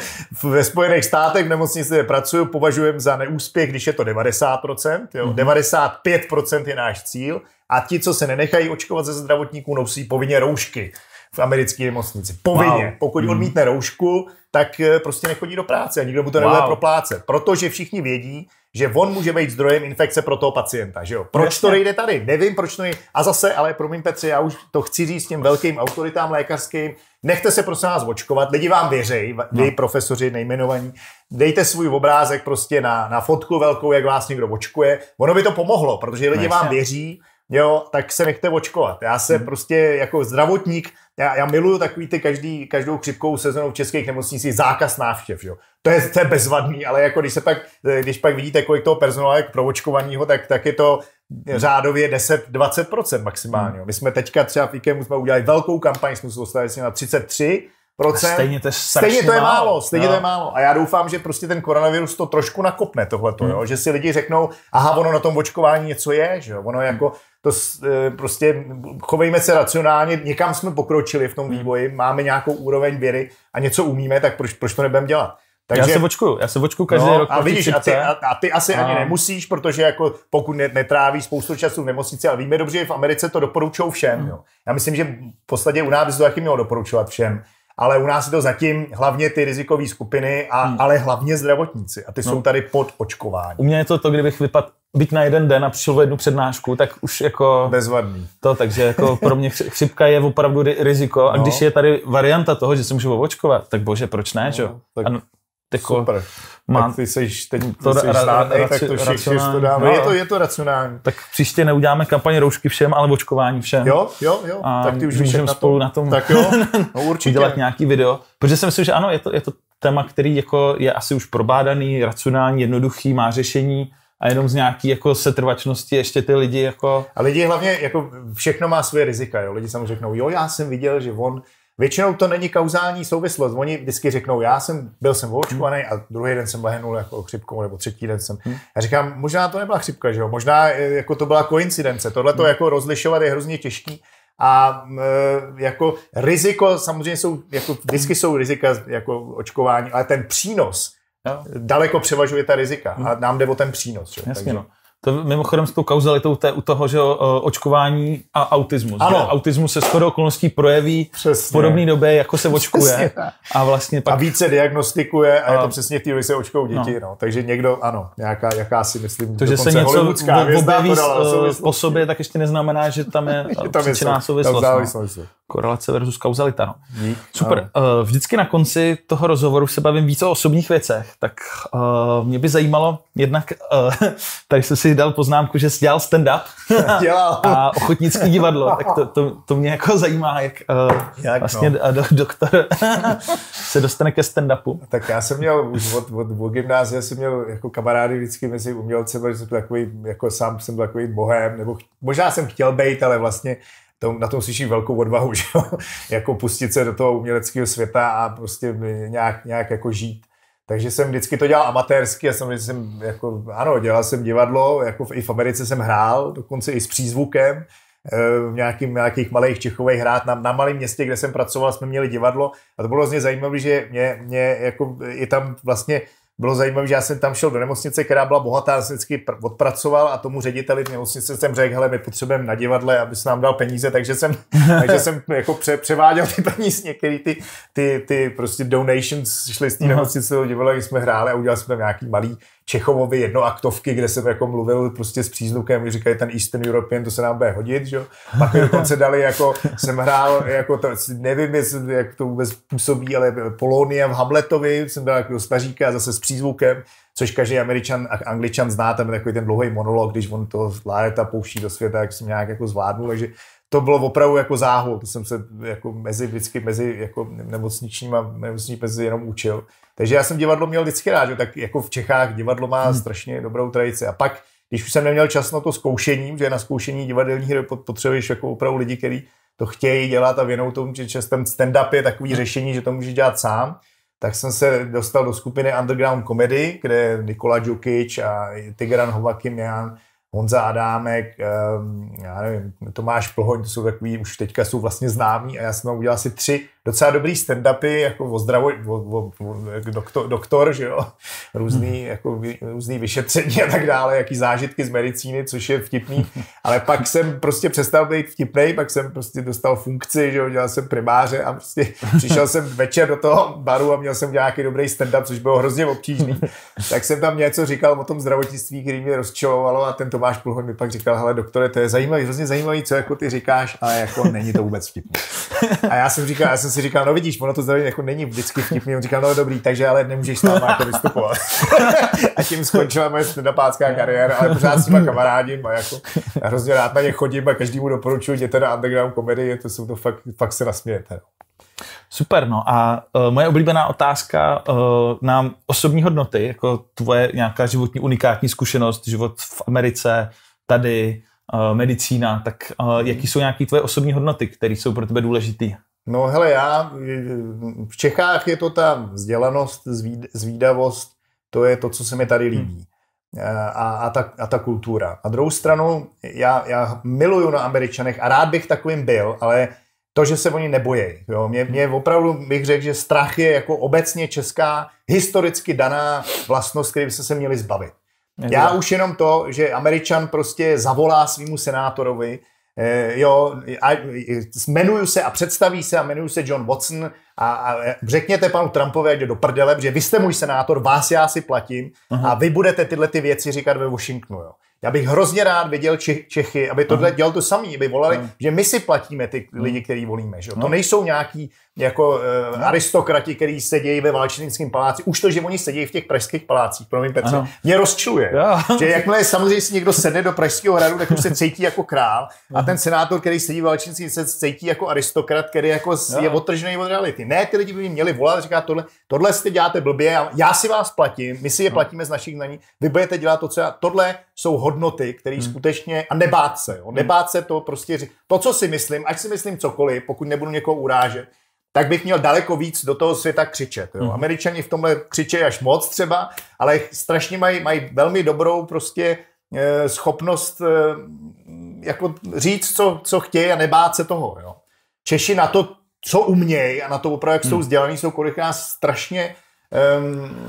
Ve Spojených státech v nemocnici, kde pracuju, považujeme za neúspěch, když je to devadesát procent. Jo. Hmm. devadesát pět procent je náš cíl a ti, co se nenechají očkovat ze zdravotníků, nosí povinně roušky v americké nemocnici. Povinně. Wow. Pokud hmm. odmítne roušku, tak prostě nechodí do práce a nikdo mu to nebude wow. proplácet. Protože všichni vědí, že on může být zdrojem infekce pro toho pacienta. Že jo? Proč Jasně. to nejde tady? Nevím, proč to nejde. A zase, ale promiň Petře, já už to chci říct těm velkým autoritám lékařským, nechte se prosím vás očkovat, lidi vám věří, vy no. profesoři nejmenovaní, dejte svůj obrázek prostě na, na fotku velkou, jak vás někdo očkuje. Ono by to pomohlo, protože lidi no, vám věří, jo, tak se nechte očkovat. Já se hmm. prostě jako zdravotník, já, já miluju takový ty každý, každou chřipkovou sezónu v českých nemocnicích zákaz návštěv, jo. To je, to je bezvadný, ale jako když se pak, když pak vidíte, kolik toho personálu je proočkovaného, tak, tak je to řádově deset až dvacet procent maximálně. Hmm. My jsme teďka třeba v IKEMu jsme udělali velkou kampaň, jsme se dostali na třicet tři procent. Stejně to je, stejně to je málo, málo. stejně to je málo. A já doufám, že prostě ten koronavirus to trošku nakopne tohleto, hmm. jo? Že si lidi řeknou, aha, ono na tom očkování něco je, že jo? Ono jako to prostě chovejme se racionálně, někam jsme pokročili v tom vývoji, máme nějakou úroveň věry a něco umíme, tak proč, proč to nebudeme dělat? Takže, já se očkuju, já se očkuju každý no, rok. A vidíš, a ty, a, a ty asi a... ani nemusíš, protože jako pokud netrávíš spoustu času v nemocnici, ale víme dobře, že v Americe to doporučují všem. Hmm. Jo. Já myslím, že v podstatě u nás by se to taky mělo doporučovat všem. Ale u nás je to zatím hlavně ty rizikové skupiny, a, hmm. ale hlavně zdravotníci. A ty no. jsou tady pod očkování. U mě je to to, kdybych vypadl byť na jeden den a přišel o jednu přednášku, tak už jako... Bezvadný. To, takže jako pro mě chřipka je opravdu riziko. A no. když je tady varianta toho, že se můžu očkovat, tak bože, proč ne, že jo? No, Jako, Super. Mám, tak ty seš, teď to seš ra, ra, ra, tak to všechno to dáme. No, je, to, je to racionální. Tak příště neuděláme kampaň roušky všem, ale očkování všem. Jo, jo, jo. A tak ty už můžeme na spolu na tom tak jo, no, určitě. udělat nějaký video. Protože si myslím, že ano, je to, je to téma, který jako je asi už probádaný, racionální, jednoduchý, má řešení a jenom z nějaký jako setrvačnosti ještě ty lidi jako... A lidi hlavně, jako všechno má svoje rizika, jo. Lidi samozřejmě řeknou, jo, já jsem viděl, že on... Většinou to není kauzální souvislost. Oni vždycky řeknou, já jsem byl jsem očkovaný a druhý den jsem lehnul jako chřipkou, nebo třetí den jsem. Hmm. Já říkám, možná to nebyla chřipka, že jo? Možná jako to byla koincidence. Tohle to hmm. jako rozlišovat je hrozně těžký. A e, jako riziko, samozřejmě jsou, jako vždycky jsou rizika jako očkování, ale ten přínos no. daleko převažuje ta rizika. Hmm. A nám jde o ten přínos. Že? Jasně, Takže... no. To mimochodem s tou kauzalitou to je u toho, že očkování a autismus. Ano. Autismus se shodou okolností projeví přesně. v podobné době, jako se očkuje. A vlastně pak... A více diagnostikuje a, a je to přesně v té době se očkují děti. No. No. Takže někdo, ano, nějaká, jaká si myslím, to, že se něco objeví po sobě, tak ještě neznamená, že tam je příčinná souvislost. Korelace versus kauzalita. No. Dík, super. Ano. Vždycky na konci toho rozhovoru se bavím více o osobních věcech, tak uh, mě by zajímalo, jednak uh, tady jsem si dal poznámku, že jsi dělal stand-up a ochotnický divadlo, tak to, to, to mě jako zajímá, jak, uh, jak vlastně no. do, doktor se dostane ke stand-upu. Tak já jsem měl už od, od, od gymnázia jsem měl jako kamarády vždycky mezi umělcem, že jsem takový, jako sám jsem byl takový bohem, nebo možná jsem chtěl být, ale vlastně To, na tom slyší velkou odvahu, že jo? Jako pustit se do toho uměleckého světa a prostě nějak, nějak jako žít. Takže jsem vždycky to dělal amatérsky a samozřejmě jsem, jako, ano, dělal jsem divadlo, jako v, i v Americe jsem hrál, dokonce i s přízvukem, v nějakým, nějakých malých Čechových hrát. Na, na malém městě, kde jsem pracoval, jsme měli divadlo a to bylo vlastně zajímavé, že mě, mě jako i tam vlastně bylo zajímavé, že já jsem tam šel do nemocnice, která byla bohatá, já jsem vždycky odpracoval a tomu řediteli v nemocnici jsem řekl, hele, my potřebujeme na divadle, aby se nám dal peníze, takže jsem, takže jsem jako pře, převáděl ty peníze, některé ty, ty, ty prostě donations šly z té nemocnice do divadla, když jsme hráli a udělali jsme tam nějaký malý Čechovovy jednoaktovky, kde jsem jako mluvil prostě s přízvukem, když říkají ten Eastern European, to se nám bude hodit, že jo. Pak dokonce dali, jako jsem hrál, jako to, nevím, jestli, jak to vůbec působí, ale Polonia v Hamletovi, jsem dal jako staříka a zase s přízvukem, což každý Američan a Angličan zná, tam je takový ten dlouhý monolog, když on to Láreta pouští do světa, jak jsem nějak jako zvládnul, takže to bylo opravdu jako záhul, to jsem se jako mezi, vždycky mezi jako nemocničníma, nemocničníma jenom učil. Takže já jsem divadlo měl vždycky rád, že? Tak jako v Čechách divadlo má hmm. strašně dobrou tradici. A pak, když už jsem neměl čas na to zkoušení, že na zkoušení divadelní hry potřebuješ jako opravdu lidi, kteří to chtějí dělat a věnou tomu, že ten stand-up je takový řešení, že to můžeš dělat sám, tak jsem se dostal do skupiny Underground Comedy, kde je Nikola Djukic a Tigran Hovakimjan, Honza Adámek, já nevím, Tomáš Plhoň, to jsou takový, už teďka jsou vlastně známí a já jsem tam udělal asi tři docela dobrý stand-upy, jako o zdravo, o, o, o, doktor, doktor, že jo, různý, jako, různý vyšetření a tak dále, jaký zážitky z medicíny, což je vtipný, ale pak jsem prostě přestal být vtipnej, pak jsem prostě dostal funkci, že jo, dělal jsem primáře a prostě přišel jsem večer do toho baru a měl jsem nějaký dobrý stand-up, což bylo hrozně obtížný, tak jsem tam něco říkal o tom zdravotnictví, který mě rozčilovalo a ten Tomáš Plhoň mi pak říkal, hele doktore, to je zajímavý, hrozně zajímavý, co jako ty říkáš, ale jako není to vůbec vtipný. A já jsem říkal, já jsem si říkal, no vidíš, ono to zdraví jako není vždycky vtipný, on říkal, no dobrý, takže ale nemůžeš s náma jako vystupovat. A tím skončila moje stand-upácká kariéra, ale pořád s těma kamarádím a jako já hrozně rád na ně chodím a každému doporučuji, jděte na Underground Comedy, to jsou to fakt, fakt se nasmějete. Super, no a uh, moje oblíbená otázka uh, na osobní hodnoty, jako tvoje nějaká životní unikátní zkušenost, život v Americe, tady, uh, medicína, tak uh, jaký jsou nějaké tvoje osobní hodnoty, které jsou pro tebe důležitý? No hele, já v Čechách je to ta vzdělanost, zvídavost, to je to, co se mi tady líbí. A, a, ta, a ta kultura. A druhou stranu, já, já miluju na Američanech a rád bych takovým byl, ale to, že se oni nebojí. Jo. Mě, mě opravdu bych řekl, že strach je jako obecně česká historicky daná vlastnost, který by se se měli zbavit. Já už jenom to, že Američan prostě zavolá svýmu senátorovi, eh, jo, a, jmenuju se a představí se a jmenuju se John Watson a, a řekněte panu Trumpovi, ať jde do prdele, že vy jste můj senátor, vás já si platím a vy budete tyhle ty věci říkat ve Washingtonu. Jo. Já bych hrozně rád viděl Čech, Čechy, aby tohle dělal to samý, aby volali, Aha. že my si platíme ty lidi, který volíme. Že? To nejsou nějaký jako uh, aristokrati, který sedějí ve Valčenickém paláci. Už to, že oni sedějí v těch pražských palácích, promiň Petře, ano. mě rozčiluje. Ja. Že jakmile samozřejmě si někdo sedne do Pražského hradu, tak už se cítí jako král a ten senátor, který sedí v Valčenickém, se cítí jako aristokrat, který jako ja. je odtržený od reality. Ne, ty lidi by měli volat a říkat tohle, tohle jste děláte blbě, já, já si vás platím, my si je platíme z našich znaní, vy budete dělat to, co já, tohle jsou hodnoty, které hmm. skutečně, a nebát se, jo, nebát se to prostě říct. To, co si myslím, ať si myslím cokoliv, pokud nebudu někoho urážet, tak bych měl daleko víc do toho světa křičet. Jo. Hmm. Američani v tomhle křičejí až moc třeba, ale strašně mají, mají velmi dobrou prostě eh, schopnost eh, jako říct, co, co chtějí a nebát se toho. Jo. Češi na to, co umějí a na to opravdu, jak hmm. jsou vzdělaný, jsou kolikrát strašně Um,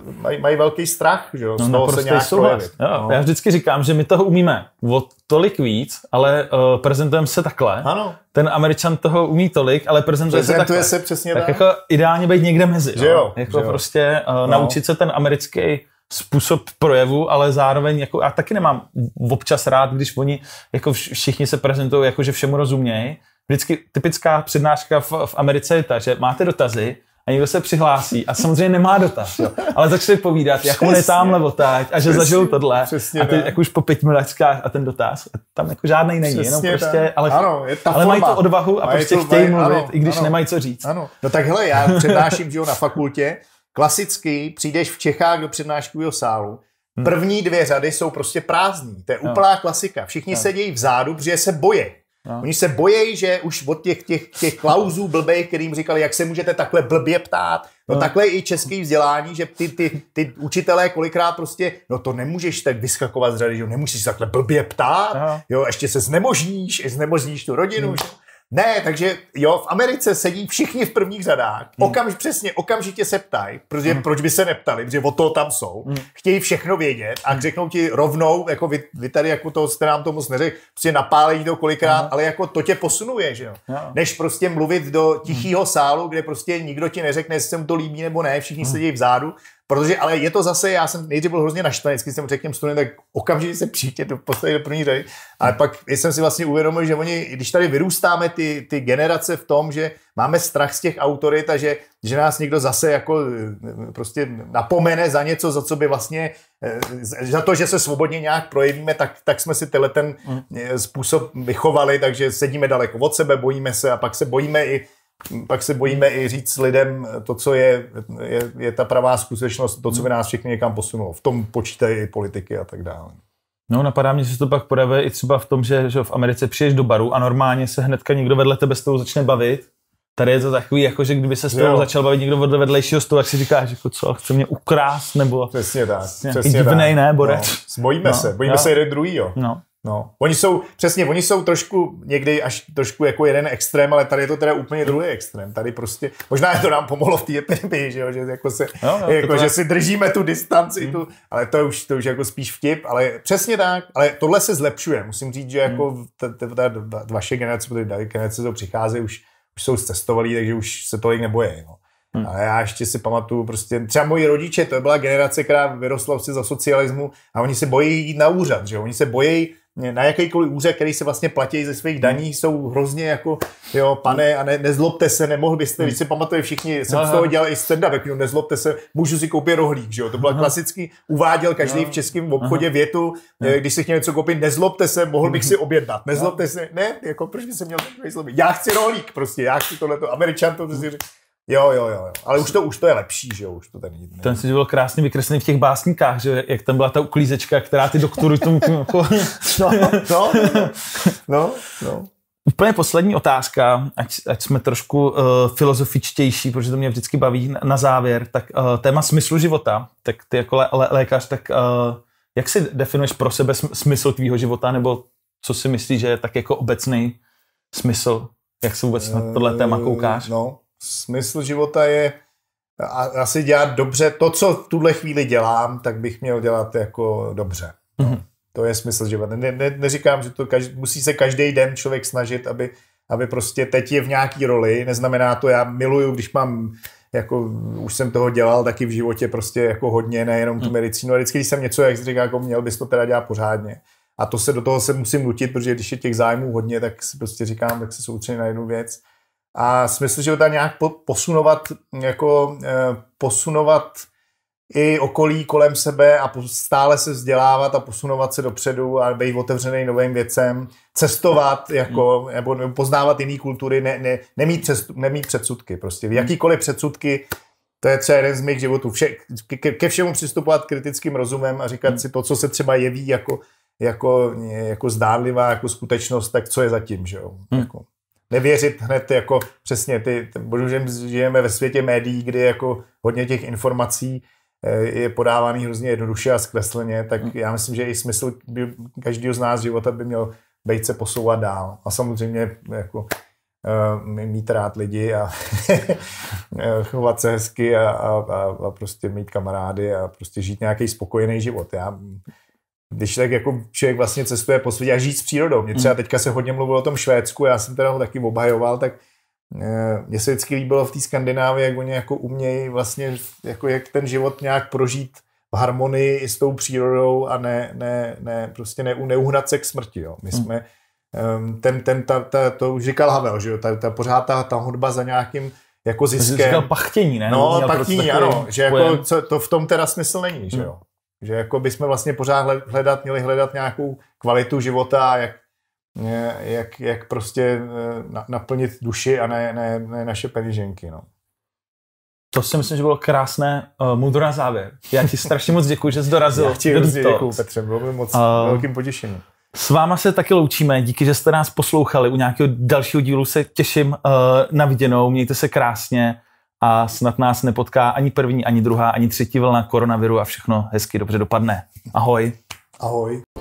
mají, mají velký strach, že jo, z no, toho se nějak projevit. No. Já vždycky říkám, že my toho umíme o tolik víc, ale uh, prezentujeme se takhle. Ano. Ten Američan toho umí tolik, ale prezentuje, prezentuje se takhle. se přesně tak. tak. Jako ideálně být někde mezi. Že jo, jako že jo. prostě uh, no. naučit se ten americký způsob projevu, ale zároveň jako já taky nemám občas rád, když oni jako všichni se prezentují jako, že všemu rozumějí. Vždycky typická přednáška v, v Americe je ta, že máte dotazy a někdo se přihlásí a samozřejmě nemá dotaz, jo. Ale začne povídat, jak on je tamhle otáť a že přesně, zažil tohle a ty jak už po pěti minutách a ten dotaz a tam jako žádnej není, jenom prostě, ale, ano, ale mají tu odvahu a mají prostě to, chtějí mluvit, ano, i když ano, nemají co říct. Ano. No tak hele, já přednáším, že jo, na fakultě, klasicky přijdeš v Čechách do přednáškového sálu, první dvě řady jsou prostě prázdný, to je úplná no. klasika, všichni no. sedí vzadu, protože se bojí. No. Oni se bojí, že už od těch, těch, těch klauzů blbej, kterým říkali, jak se můžete takhle blbě ptát, no, no. takhle i český vzdělání, že ty, ty, ty učitelé kolikrát prostě, no to nemůžeš tak vyskakovat z řady, že nemůžeš takhle blbě ptát, no. jo, ještě se znemožníš, znemožníš tu rodinu, mm. že? Ne, takže jo, v Americe sedí všichni v prvních řadách, hmm. okamž, přesně, okamžitě se ptají, protože hmm. proč by se neptali, protože o toho tam jsou, hmm. chtějí všechno vědět a hmm. řeknou ti rovnou, jako vy, vy tady jako to jste nám to moc neřekl, prostě napálejí to kolikrát, hmm. ale jako to tě posunuje, že jo, hmm. než prostě mluvit do tichého hmm. sálu, kde prostě nikdo ti neřekne, jestli se mu to líbí nebo ne, všichni hmm. sedí vzadu. Protože, ale je to zase, já jsem nejdřív byl hrozně naštvaný, vždycky jsem řekl těm studentům, tak okamžitě se přijďte do postavy do první řady. Ale pak jsem si vlastně uvědomil, že oni, když tady vyrůstáme ty, ty generace v tom, že máme strach z těch autorit a že, že nás někdo zase jako prostě napomene za něco, za co by vlastně, za to, že se svobodně nějak projevíme, tak, tak jsme si tenhle ten způsob vychovali, takže sedíme daleko od sebe, bojíme se a pak se bojíme i pak se bojíme i říct lidem to, co je, je, je ta pravá skutečnost, to, co by nás všechny někam posunulo. V tom počítají i politiky a tak dále. No, napadá mě, že se to pak projevuje i třeba v tom, že, že v Americe přijdeš do baru a normálně se hnedka někdo vedle tebe s tou začne bavit. Tady je to takový, jako, že kdyby se s tou začal bavit někdo od vedlejšího stolu, tak si říkáš, jako co, chce mě ukrást, nebo přesně tak, přesně divnej, tak. Ne, borec. No, bojíme no, se, bojíme no. se jeden druhýho. No. No, oni jsou, přesně, oni jsou trošku, někdy až trošku jako jeden extrém, ale tady je to teda úplně druhý extrém. Tady prostě, možná je to nám pomohlo v té epidemii, že, jo, že, jako se, no, no, jako, že si držíme tu distanci, mm. tu, ale to je už, to už jako spíš vtip, ale přesně tak, ale tohle se zlepšuje. Musím říct, že jako mm. ta, ta, ta, ta vaše generace, protože tady generace to přichází, už, už jsou zcestovalí, takže už se tolik nebojí. No. Hmm. Ale já ještě si pamatuju, prostě třeba moji rodiče, to byla generace, která vyrostla za socialismu a oni se bojí jít na úřad, že oni se bojí na jakýkoliv úřad, který se vlastně platí ze svých daní, jsou hrozně jako, jo, pane, a ne, nezlobte se, nemohl byste, když si pamatuje všichni, jsem z toho dělal i stand-up, nezlobte se, můžu si koupit rohlík, že jo, to byla klasický, uváděl každý v českém obchodě větu, když si chtěl něco koupit, nezlobte se, mohl bych si objednat, nezlobte se, ne, jako proč by se měl takový zlobit, já chci rohlík, prostě, já chci tohleto, Američan to si řekl. Jo, jo, jo, ale už to, už to je lepší, že jo, už to tady není. Ten si byl krásně vykreslený v těch básníkách, že jak tam byla ta uklízečka, která ty doktoru tomu jako... No, no, no, no. Úplně poslední otázka, ať, ať jsme trošku uh, filozofičtější, protože to mě vždycky baví na, na závěr, tak uh, téma smyslu života, tak ty jako lé, lé, lékař, tak uh, jak si definuješ pro sebe smysl tvýho života, nebo co si myslíš, že je tak jako obecný smysl, jak se vůbec na tohle téma koukáš? No. Smysl života je asi dělat dobře. To, co v tuhle chvíli dělám, tak bych měl dělat jako dobře. Mm-hmm. To je smysl života. Ne, ne, neříkám, že to každý, musí se každý den člověk snažit, aby, aby prostě teď je v nějaký roli. Neznamená to, já miluju, když mám, jako už jsem toho dělal taky v životě prostě jako hodně, nejenom tu medicínu. A vždycky, když jsem něco, jak jsi říká, jako měl bys to teda dělat pořádně. A to se do toho se musím nutit, protože když je těch zájmů hodně, tak si prostě říkám, tak se soustředím na jednu věc. A smysl života nějak posunovat, jako posunovat i okolí kolem sebe a stále se vzdělávat a posunovat se dopředu a být otevřený novým věcem, cestovat, jako, nebo poznávat jiné kultury, ne, ne, nemít, přes, nemít předsudky. Prostě jakýkoliv předsudky, to je třeba jeden z mých životů. Vše, ke, ke všemu přistupovat kritickým rozumem a říkat si to, co se třeba jeví jako, jako, jako zdánlivá, jako skutečnost, tak co je zatím, že jo? Hmm. Jako, nevěřit hned jako přesně ty, protože žijeme ve světě médií, kdy jako hodně těch informací je podávaný hrozně jednoduše a zkresleně, tak já myslím, že i smysl každého z nás života by měl být se posouvat dál. A samozřejmě jako mít rád lidi a chovat se hezky a, a, a prostě mít kamarády a prostě žít nějaký spokojený život. Já, když tak jako člověk vlastně cestuje po světě a žít s přírodou. Mě třeba teďka se hodně mluvilo o tom Švédsku, já jsem teda ho taky obhajoval, tak mně se vždycky líbilo v té Skandinávii, jak oni jako umějí vlastně, jako jak ten život nějak prožít v harmonii i s tou přírodou a ne, ne, ne prostě ne, neuhnat se k smrti. Jo. My jsme, ten, ten, ta, ta, to už říkal Havel, že jo, ta, ta pořád ta, ta hudba za nějakým jako ziskem. Jsi říkal pachtění, ne? No, pachtění, ano, že jako, co, to v tom teda smysl není, že jo. Hmm. Že jako bychom vlastně pořád hledat, měli hledat nějakou kvalitu života a jak, jak, jak prostě naplnit duši a ne, ne, ne naše peněženky, no. To si myslím, že bylo krásné, uh, moudro na závěr. Já ti strašně moc děkuji, že jsi dorazil. Já ti hrozně děkuji, Petře, bylo mi moc uh, velkým potěšením. S váma se taky loučíme, díky, že jste nás poslouchali. U nějakého dalšího dílu se těším uh, na viděnou, mějte se krásně a snad nás nepotká ani první, ani druhá, ani třetí vlna koronaviru a všechno hezky dobře dopadne. Ahoj. Ahoj.